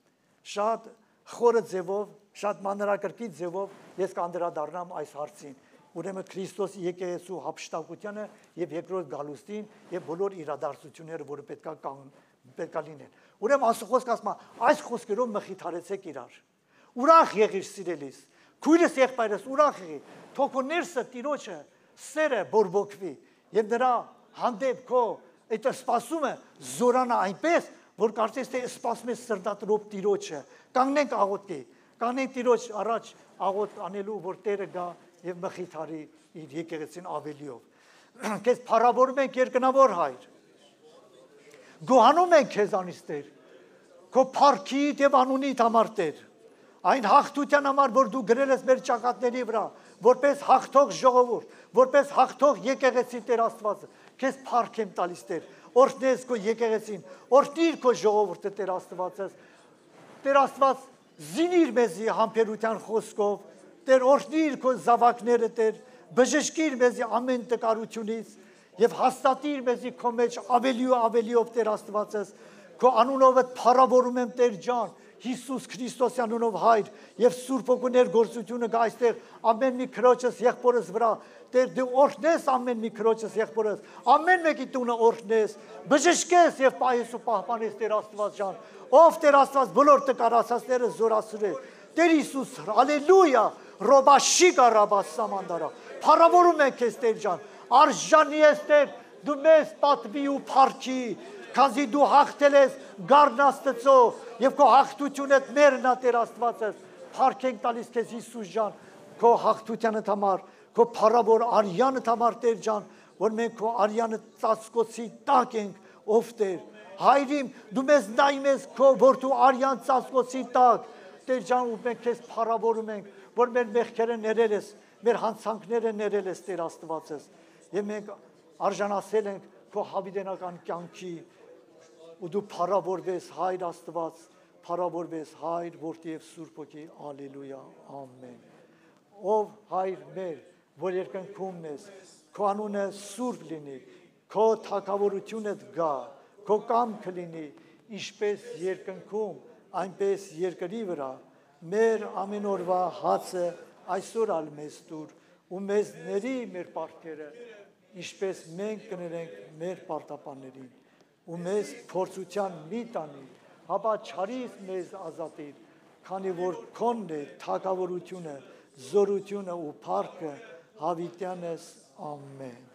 Speaker 6: շատ խորը ձևով, շատ մանրակրկիտ ձևով ես կանդրադառնամ այս հարցին։ Ուրեմն Քրիստոս եկեղեցու հափշտակությանը եւ երկրորդ գալուստին եւ բոլոր իրադարձությունները, որը պետքա լինեն։ Ուրեմն Աստծո խոսքը ասում է, այս խոսքերով մխիթարեցեք իրար։ Ուրախ եղիր սիրելիս, քույրս եղբայրս ուրախ եղի, թող քո ներսը Տիրոջը սերը բորբոքվի եւ նրա հանդեպ քո այդ սպասումը զորանա այնպես, որ կարծես թե սպասում ես սրտատրոփ Տիրոջը։ Կանգնենք աղոթքի, կանգնենք Տիրոջ առաջ աղոթ անելու, որ Տերը գա եւ մխիթարի իր եկեղեցին ավելիով։ Քեզ փառավորում ենք երկնավոր Հայր։ Գոհանում ենք քեզանից Տեր, քո փառքիդ եւ անունիդ համար Տեր, այն հաղթության համար, որ դու գրել ես մեր ճակատների վրա, որպես հաղթող ժողովուրդ, որպես հաղթող եկեղեցի Տեր Աստվածը, քեզ փառք եմ տալիս Տեր, օրհնես քո եկեղեցին, օրհնիր քո ժողովուրդը Տեր Աստվածս, Տեր Աստված զինիր մեզի համբերության խոսքով, Տեր օրհնիր քո զավակները Տեր, բժշկիր մեզի ամեն տկարությունից եւ հաստատիր մեզի քո մեջ ավելի ու ավելիով Տեր Աստվածս, քո անունով փառավորում եմ Տեր ջան, Հիսուս Քրիստոսի անունով Հայր եւ Սուրբ Հոգու ներգործությունը գա այստեղ ամեն մի քրոջս եղբորս վրա, Տեր դու օրհնես ամեն մի քրոջս եղբորս, ամեն մեկի տունը օրհնես, բժշկես եւ պահես ու պահպանես Տեր Աստված ջան, ով Տեր Աստված բոլոր տկարացածները զորացրե, Տեր Հիսուս, հալելույա, ռոբաշիկա ռաբասամանդարա, փառավորում ենք քեզ Տեր ջան, արժանի ես Տեր, դու մեզ պատվի ու փառքի, քանզի դու հաղթել ես գառն Աստծո եւ քո հաղթությունը մերն է Տեր Աստվածս, փառք ենք տալիս քեզ Հիսուս ջան, քո հաղթությանդ համար, քո փառավոր արյանդ համար Տեր ջան, որ մենք քո արյանը ծածկոցի տակ ենք, ով Տեր, Հայրիմ, դու մեզ նայում ես քո որդու արյան ծածկոցի տակ, Տեր ջան, ու մենք քեզ փառավորում ենք, որ մեր մեղքերը ներել ես, մեր հանցանքները ներել ես Տեր Աստվածս, եւ մենք արժանացել ենք քո հավիտենական կյանքի, ու դու փառավորվես Հայր Աստված, փառավորվես Հայր, Որդի եւ Սուրբ Հոգի, ալելույա, ամեն։ Ով Հայր մեր, որ երկնքում ես, քո անունը սուրբ լինի, քո թագավորությունդ գա, քո կամքը լինի, ինչպես երկնքում, այնպես երկրի վրա, մեր ամեն օրվա հացը այսօր ալ մեզ տուր, ու մեզ ների մեր պարտքերը, ինչպես մենք կներենք մեր պարտապաններին, ու մեզ փորձության մի տանի, հապա չարից մեզ ազատիր, քանի որ քոնն է թագավորությունը, զորությունը ու փառքը հավիտյանս ամեն։